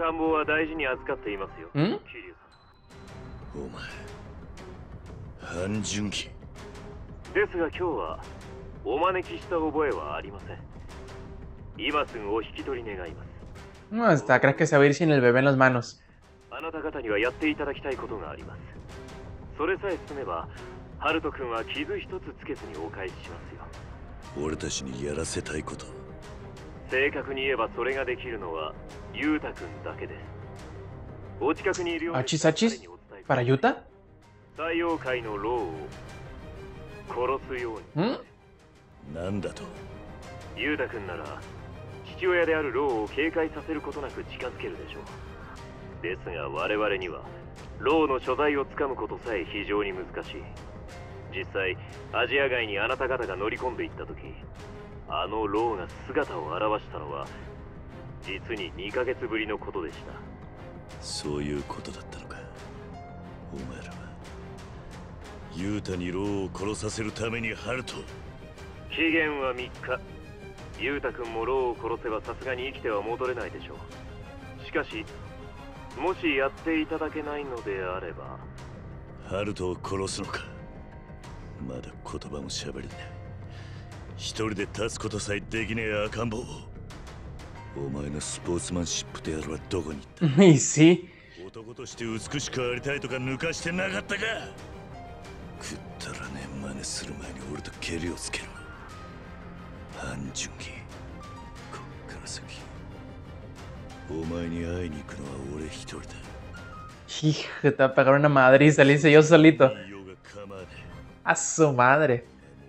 お前半純期ですが今日はお招きした覚えはありません。今すぐお引き取り願います。 No, hasta crees que se va a ir sin el bebé en las manos. あなた方にはやっていただきたいことがあります。それさえ進めば、ハルト君は傷一つつけずにお返ししますよ。 俺たちにやらせたいこと。 正確に言えばそれができるのはユータ君だけです。お近くにいるように ¿Achis achis? ¿Para Yuta? 太陽界のローを殺すように。 ¿Mm? なんだと。 ユータ君なら父親であるローを警戒させることなく近づけるでしょう。ですが我々にはローの所在をつかむことさえ非常に難しい。実際アジア外にあなた方が乗り込んでいった時、あのローが姿を現したのは実ににかげつぶりのことでした。 そういうことだったのか。お前らはユータにローを殺させるためにハルト。 期限はみっか。ユータ君もローを殺せばさすがに生きては戻れないでしょう。しかしもしやっていただけないのであれば。 ハルトを殺すのか。まだ言葉も喋れない。一人で立つことさえできねえ赤ん坊。お前のスポーツマンシップであるはどこに行った。 Y sí. 男として美しくありたいとか抜かしてなかったか。食ったらね真似する前に俺とケリをつける。半純期、こっから先お前に会いに行くのは俺一人だ。 Hijo, te va a pegar una madriza, le hice yo solito. A su madre.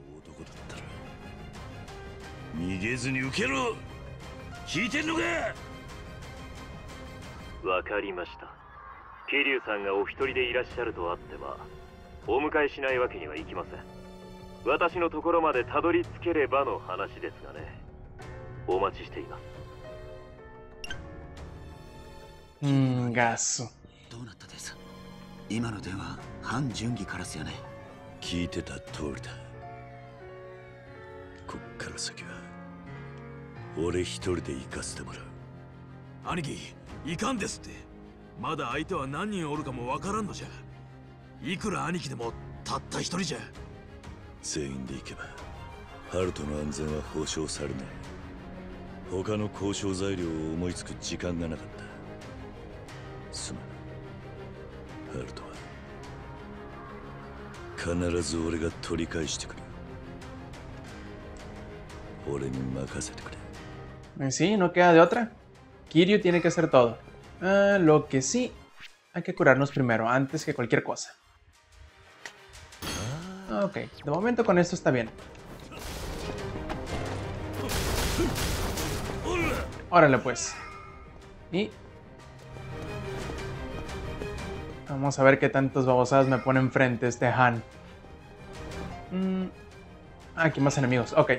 逃げずに受けろ。聞いてんのか。 わかりました。桐生さんがお一人でいらっしゃるとあってはお迎えしないわけにはいきません。私のところまでたどり着ければの話ですがね。お待ちしています。 Mm, gaso. どうなったです。今の電話、半純義からすよね。 聞いてた通りだ。こっから先は俺一人で行かせてもらう。 兄貴、いかんですって。まだ相手は何人おるかもわからんのじゃ。いくら兄貴でもたった一人じゃ。 全員で行けばハルトの安全は保証されない。他の交渉材料を思いつく時間がなかった。すまん。ハルトは必ず俺が取り返してくる。俺に任せてくれ。 Sí, no queda de otra. Kiryu tiene que hacer todo. Uh, lo que sí, hay que curarnos primero, antes que cualquier cosa. Ok, de momento con esto está bien. Órale pues. Y... vamos a ver qué tantas babosadas me pone enfrente este Han. Mm. Ah, aquí más enemigos, ok.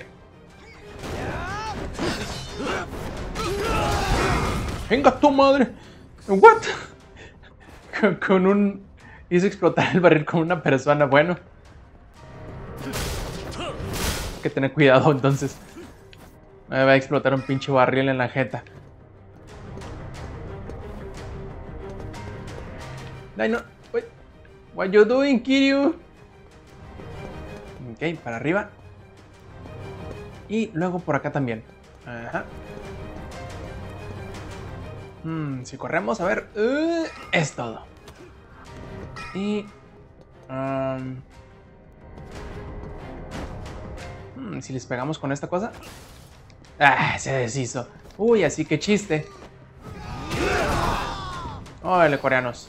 ¡Venga tu madre! ¿What? Con, con un... hizo explotar el barril con una persona, bueno. Hay que tener cuidado entonces. Me va a explotar un pinche barril en la jeta. Ay, no. Wait. What you doing, Kiryu? Ok, para arriba. Y luego por acá también. Ajá. Hmm, si corremos, a ver. Uh, es todo. Y... Um, Hmm, si les pegamos con esta cosa. Ah, se deshizo. Uy, así que chiste. Órale, coreanos.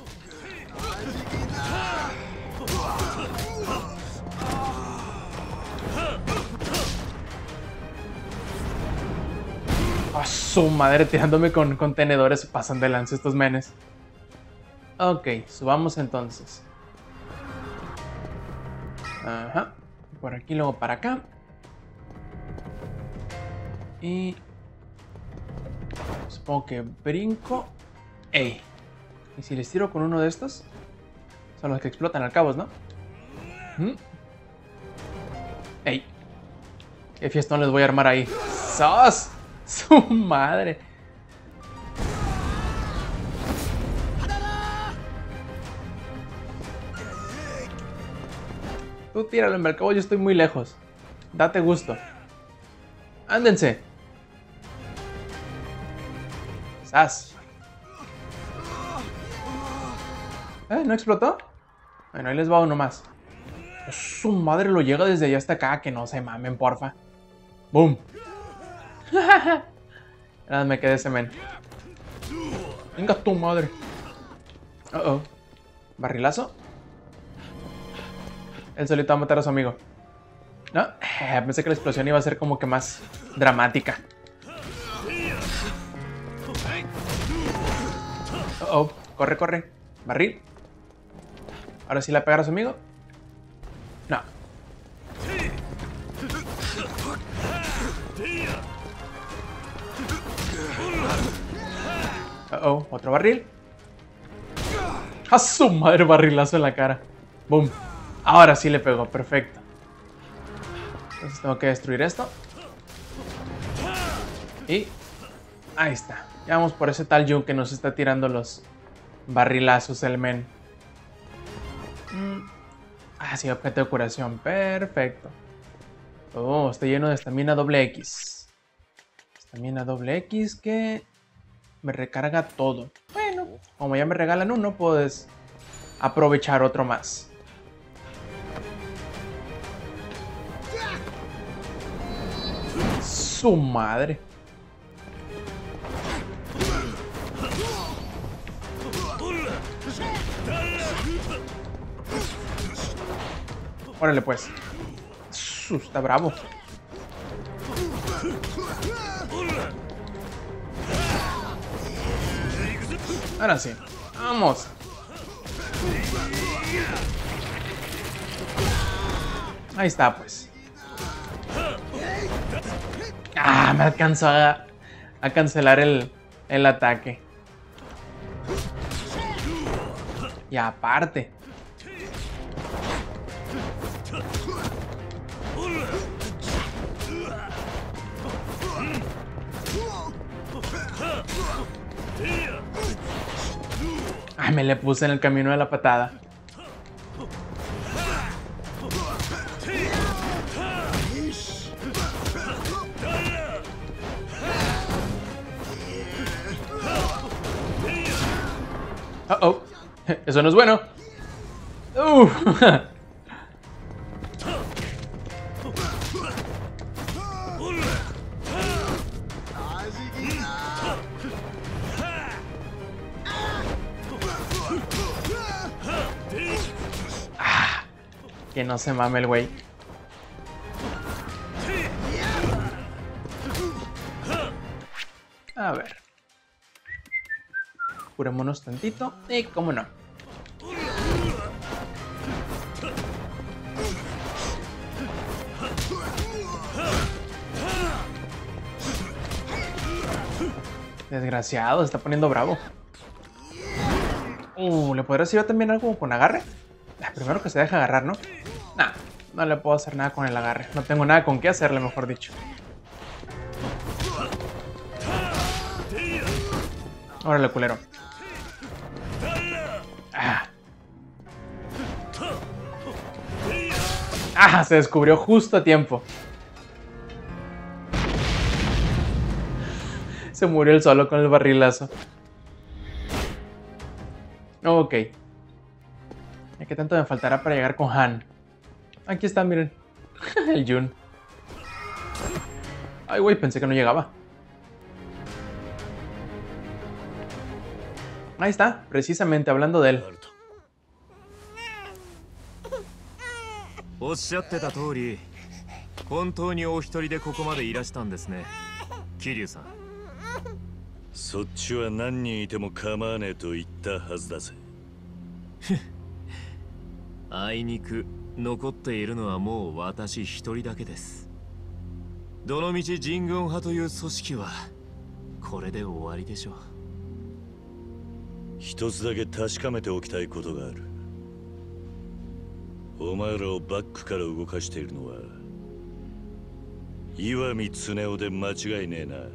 A su madre, tirándome con contenedores. Pasan de lanza estos menes. Ok, subamos entonces. Ajá. Por aquí, luego para acá. Y... supongo que brinco. ¡Ey! ¿Y si les tiro con uno de estos? Son los que explotan al cabo, ¿no? ¿Mm? ¡Ey! ¿Qué fiestón les voy a armar ahí? ¡Sos! ¡Su madre! Tú tíralo, en el cabo yo estoy muy lejos. Date gusto. ¡Ándense! ¡Sas! ¿Eh? ¿No explotó? Bueno, ahí les va uno más. Su madre, lo llega desde allá hasta acá. Que no se mamen, porfa. ¡Boom! Nada, me quedé ese men. Venga tu madre. Uh oh. ¿Barrilazo? Él solito va a matar a su amigo. No, pensé que la explosión iba a ser como que más dramática. Uh oh, corre, corre. Barril. Ahora sí le va a pegar a su amigo. No. Uh oh, otro barril. A su madre, barrilazo en la cara. Boom. Ahora sí le pegó, perfecto. Entonces tengo que destruir esto. Y ahí está. Ya vamos por ese tal Jun que nos está tirando los barrilazos el men. Mm. Ah, sí, objeto de curación. Perfecto. Oh, está lleno de estamina doble X. Estamina doble X que me recarga todo. Bueno, como ya me regalan uno, puedes aprovechar otro más. Su madre. Órale pues. Su, está bravo. Ahora sí. Vamos. Ahí está pues. Ah, me alcanzó a, a cancelar el, el ataque. Y aparte. Ay, me le puse en el camino de la patada. Uh oh, eso no es bueno. Uh. Ah, que no se mame el güey. A ver. Curémonos tantito. Y cómo no. Desgraciado, se está poniendo bravo. Uh, ¿le podrá decir también algo con agarre? Ah, primero que se deja agarrar, ¿no? Nah, no le puedo hacer nada con el agarre. No tengo nada con qué hacerle, mejor dicho. Órale, culero. Ah. Ah, se descubrió justo a tiempo. Se murió él solo con el barrilazo. Ok. ¿Y qué tanto me faltará para llegar con Han? Aquí está, miren. El Jun. Ay, güey, pensé que no llegaba. Ahí está, precisamente hablando de él. おっしゃってた通り、本当にお一人でここまでいらしたんですね、桐生さん。 そっちは何人いても構わねえと言ったはずだぜ。 あいにく残っているのはもう私一人だけです。どのみち人軍派という組織はこれで終わりでしょう。 一つだけ確かめておきたいことがある。お前らをバックから動かしているのは岩見恒夫で間違いねえな。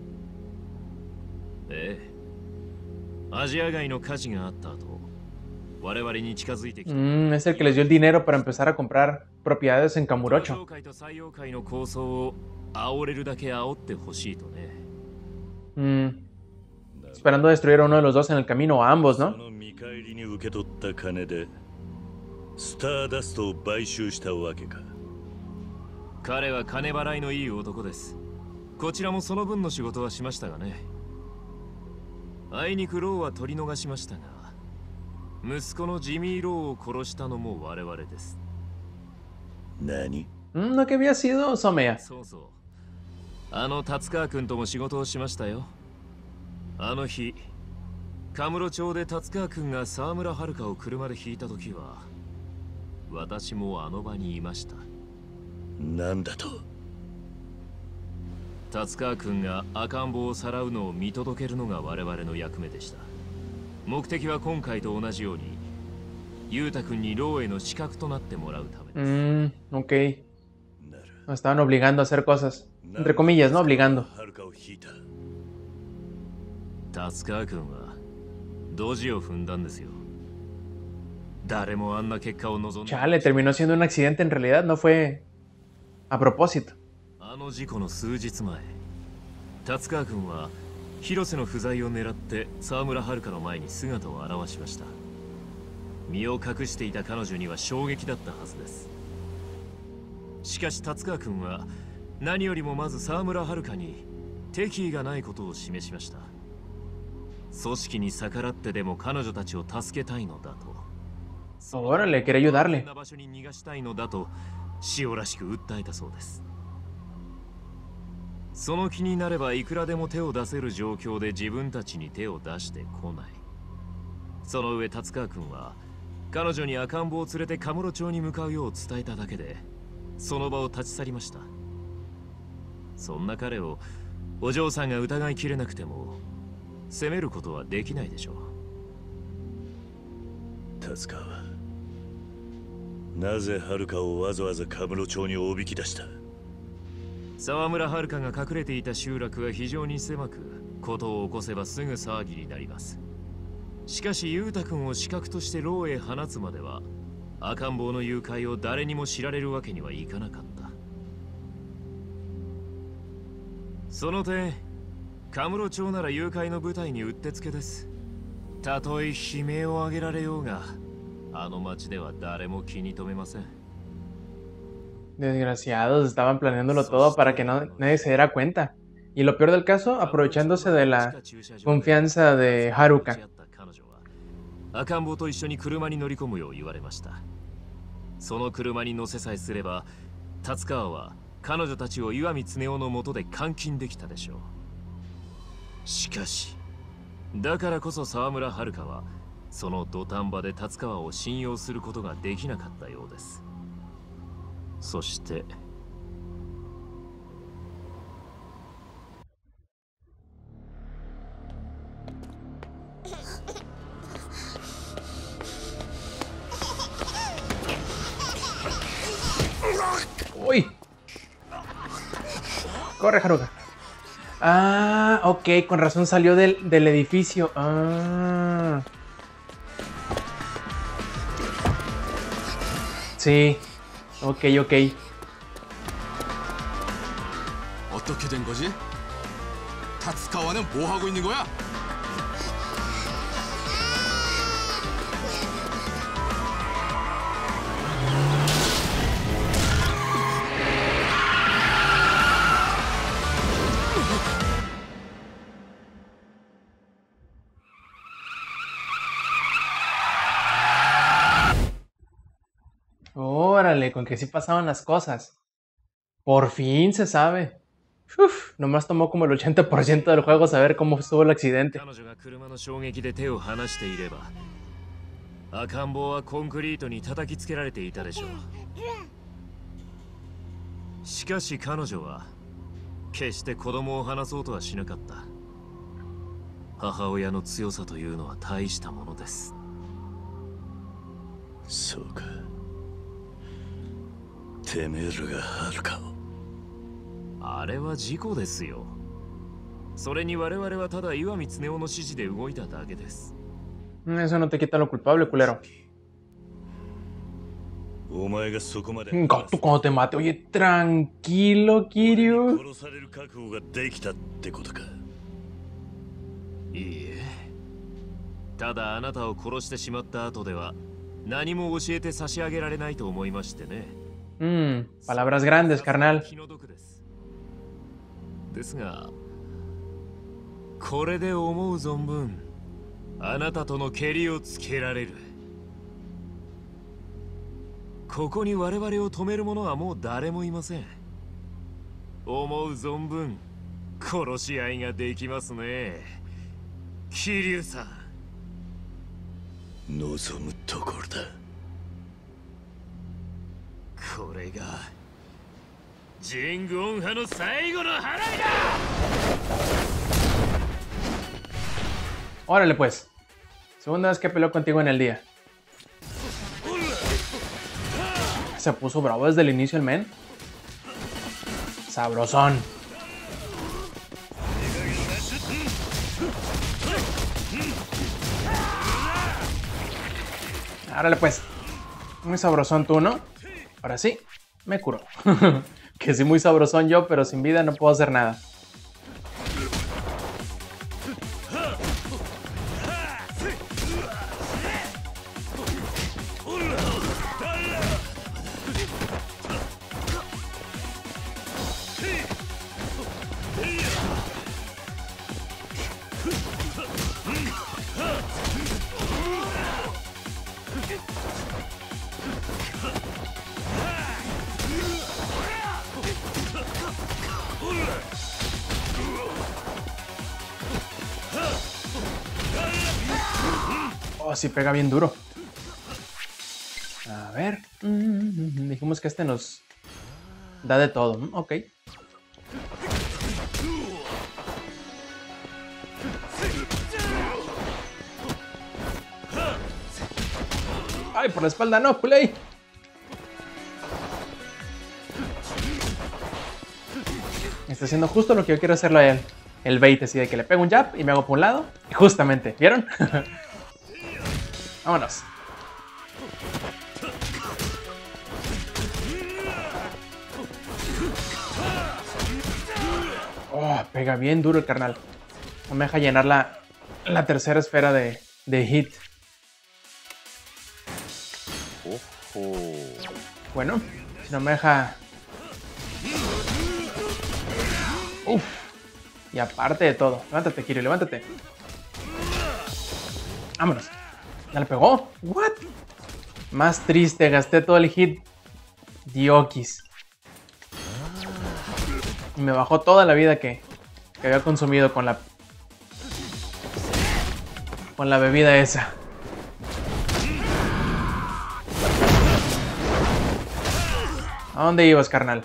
ええ、アジア街の火事があった後、我々に近づいてきた。 Mm, es el que les dio el dinero para empezar a comprar propiedades en Kamurocho. 東海と西洋海の構想を煽れるだけ煽ってほしいとね。 Mm, esperando destruir a uno de los dos en el camino, o a ambos, そ ¿no? の見返りに受け取った金でスターダストを買収したわけか。 彼は金払いのいい男です。こちらもその分の仕事はしましたがね。あいにくローは取り逃しましたが、息子のジミー・ローを殺したのも我々です。 何？ Mm, ¿no que había sido Somea? そうそう。あの達川君とも仕事をしましたよ。あの日、カムロ町で達川君が沢村遥を車で引いた時は、私もあの場にいました。 なんだと？ 達川君が赤ん坊をさらうのを見届けるのが我々の役目でした。目的は今回と同じように、裕太君にローへの資格となってもらうためです。 Mm, ok. Nos estaban obligando a hacer cosas. Entre comillas, ¿no? Obligando. 達川君はドジを踏んだんですよ。誰もあんな結果を望んで。 Chale, terminó siendo un accidente en realidad, no fue a propósito. あの事故の数日前、達川君は広瀬の不在を狙って沢村遥の前に姿を現しました。身を隠していた彼女には衝撃だったはずです。しかし達川君は何よりもまず沢村遥に敵意がないことを示しました。組織に逆らってでも彼女たちを助けたいのだと。 Órale, quiere ayudarle. 場所に逃がしたいのだと塩らしく訴えたそうです。その気になればいくらでも手を出せる状況で自分たちに手を出してこない。その上達川君は彼女に赤ん坊を連れてカムロ町に向かうよう伝えただけでその場を立ち去りました。そんな彼をお嬢さんが疑いきれなくても責めることはできないでしょう。 達川はなぜ遥をわざわざカムロ町におびき出した？ 沢村遥が隠れていた集落は非常に狭く、事を起こせばすぐ騒ぎになります。しかし裕太君を死角として牢へ放つまでは赤ん坊の誘拐を誰にも知られるわけにはいかなかった。その点、カムロ町なら誘拐の舞台にうってつけです。たとえ悲鳴を上げられようが、あの町では誰も気に留めません。 Desgraciados, estaban planeándolo todo para que no, nadie se diera cuenta. Y lo peor del caso, aprovechándose de la confianza de Haruka. 赤ん坊と一緒に車に乗り込むよう言われました。その車に乗せさえすれば、達川は彼女たちを岩見恒夫の下で監禁できたでしょう。しかし、だからこそ沢村遥はその土壇場で達川を信用することができなかったようです。そして ¡Uy! Corre, Haruka. Ah, ok, con razón salió del, del edificio. Ah. Sí. Ok, ok. 어떻게 된 거지? 타츠카와는 뭐 하고 있는 거야? Órale, con que sí pasaban las cosas. Por fin se sabe. Uf, nomás tomó como el ochenta por ciento del juego saber cómo estuvo el accidente. 赤ん坊はコンクリートに叩きつけられていたでしょう。しかし彼女は決して子供を離そうとはしなかった。母親の強さというのは大したものです。 そうか。てめえらがはるかを。 あれは事故ですよ。それに我々はただ岩見恒夫の指示で動いただけです。 Eso no te quita lo culpable, culero. Gato, cuando te mate, oye, tranquilo, Kiryu. いいえ。ただあなたを殺してしまった後では何も教えて差し上げられないと思いましてね。 Mm, palabras grandes, carnal. ですが、これで思う存分。 あなたとのケリをつけられる。ここに我々を止める者はもう誰もいません。思う存分殺し合いができますね。桐生さん。 望むところだ。 これがジングオン派の最後の払いだ。 Órale pues. Segunda vez que peleo contigo en el día. Se puso bravo desde el inicio el men. Sabrosón. Órale pues. Muy sabrosón tú, ¿no? Ahora sí, me curó. Que sí muy sabrosón yo, pero sin vida no puedo hacer nada. Oh, sí pega bien duro. A ver. Mm, dijimos que este nos da de todo. Mm, ok. Ay, por la espalda no, culé. Está haciendo justo lo que yo quiero hacerlo a él. El bait así de que le pego un jab y me hago por un lado. Y justamente, ¿vieron? Vámonos. Oh, pega bien duro el carnal. No me deja llenar la, la tercera esfera de, de hit. Bueno, si no me deja... Uf. Y aparte de todo. Levántate, Kiryu, levántate. Vámonos. ¿Ya le pegó? ¿What? Más triste, gasté todo el hit. Diokis. Y me bajó toda la vida que, que había consumido con la... Con la bebida esa. ¿A dónde ibas, carnal?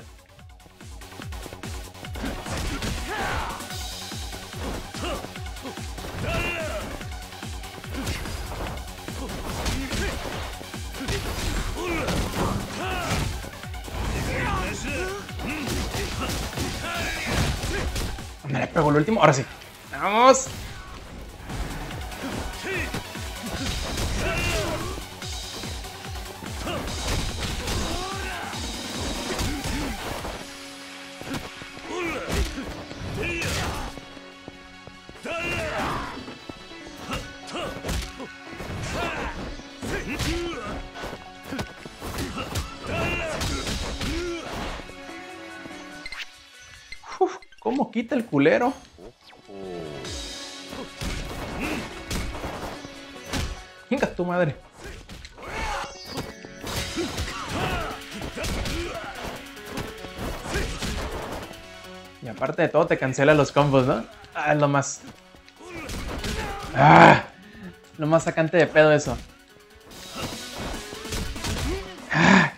Me le pego el último. Ahora sí. ¡Vamos! Uf, ¿cómo quita el culero? Venga tu madre. Aparte de todo, te cancela los combos, ¿no? Ah, es lo más... Ah, lo más sacante de pedo eso. Ah,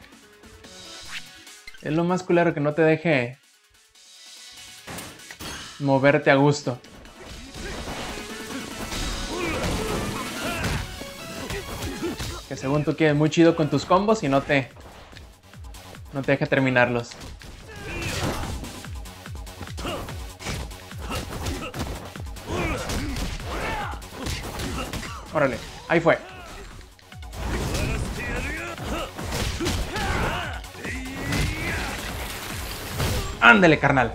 es lo más culero que no te deje moverte a gusto. Que según tú quieres muy chido con tus combos y no te... No te deja terminarlos. Órale, ahí fue. Ándele, carnal.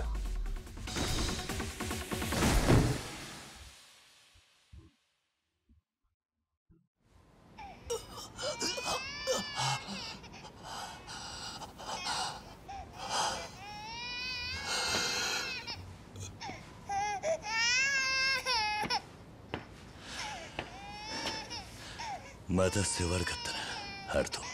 待たせて悪かったな、ハルト。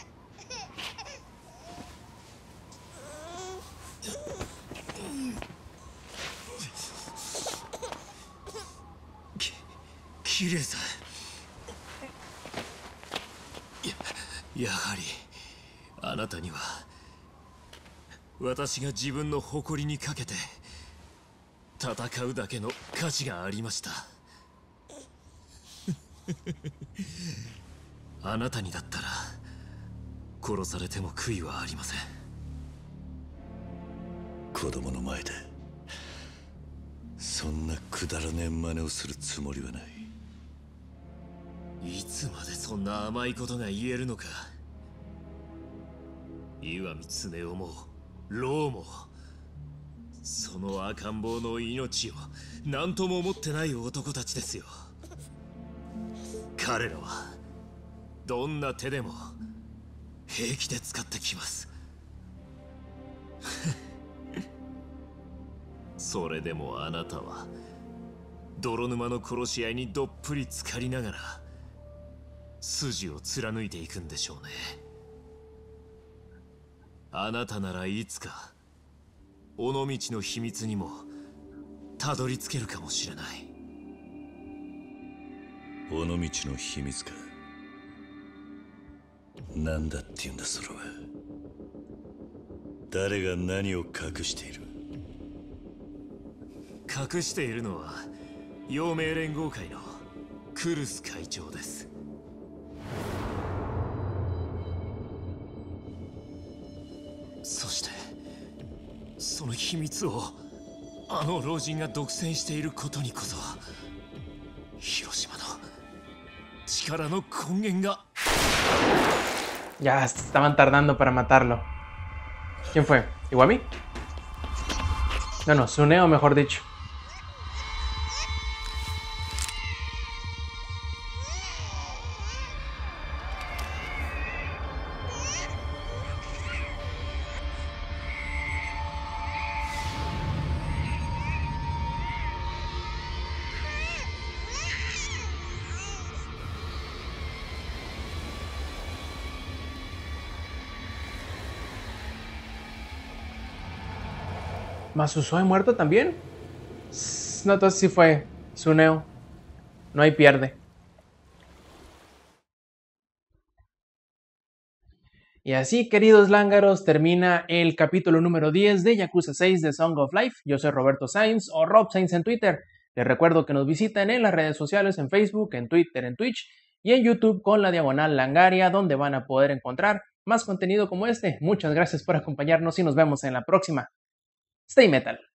き、キリュウさん。や、やはりあなたには私が自分の誇りにかけて戦うだけの価値がありました。あなたにだったら殺されても悔いはありません。 子供の前でそんなくだらねえ真似をするつもりはない。 いつまでそんな甘いことが言えるのか。岩見恒夫もローもその赤ん坊の命を何とも思ってない男たちですよ。彼らはどんな手でも平気で使ってきます。それでもあなたは泥沼の殺し合いにどっぷり浸かりながら筋を貫いていくんでしょうね。あなたならいつか尾道の秘密にもたどり着けるかもしれない。 尾道の秘密か。何だって言うんだそれは。誰が何を隠している。 隠しているのは陽明連合会のクルス会長です。そしてその秘密をあの老人が独占していることにこそ広島の力の根源が。 Ya estaban tardando para matarlo. ¿Quién fue? ¿Iwami? No, no, Tsuneo, mejor dicho. ¿Masuzoe muerto también? No, entonces sí fue Tsuneo. No hay pierde. Y así, queridos lángaros, termina el capítulo número diez de Yakuza seis de Song of Life. Yo soy Roberto Sainz o Rob Sainz en Twitter. Les recuerdo que nos visiten en las redes sociales, en Facebook, en Twitter, en Twitch y en YouTube con la diagonal Langaria, donde van a poder encontrar más contenido como este. Muchas gracias por acompañarnos y nos vemos en la próxima. Stay Metal.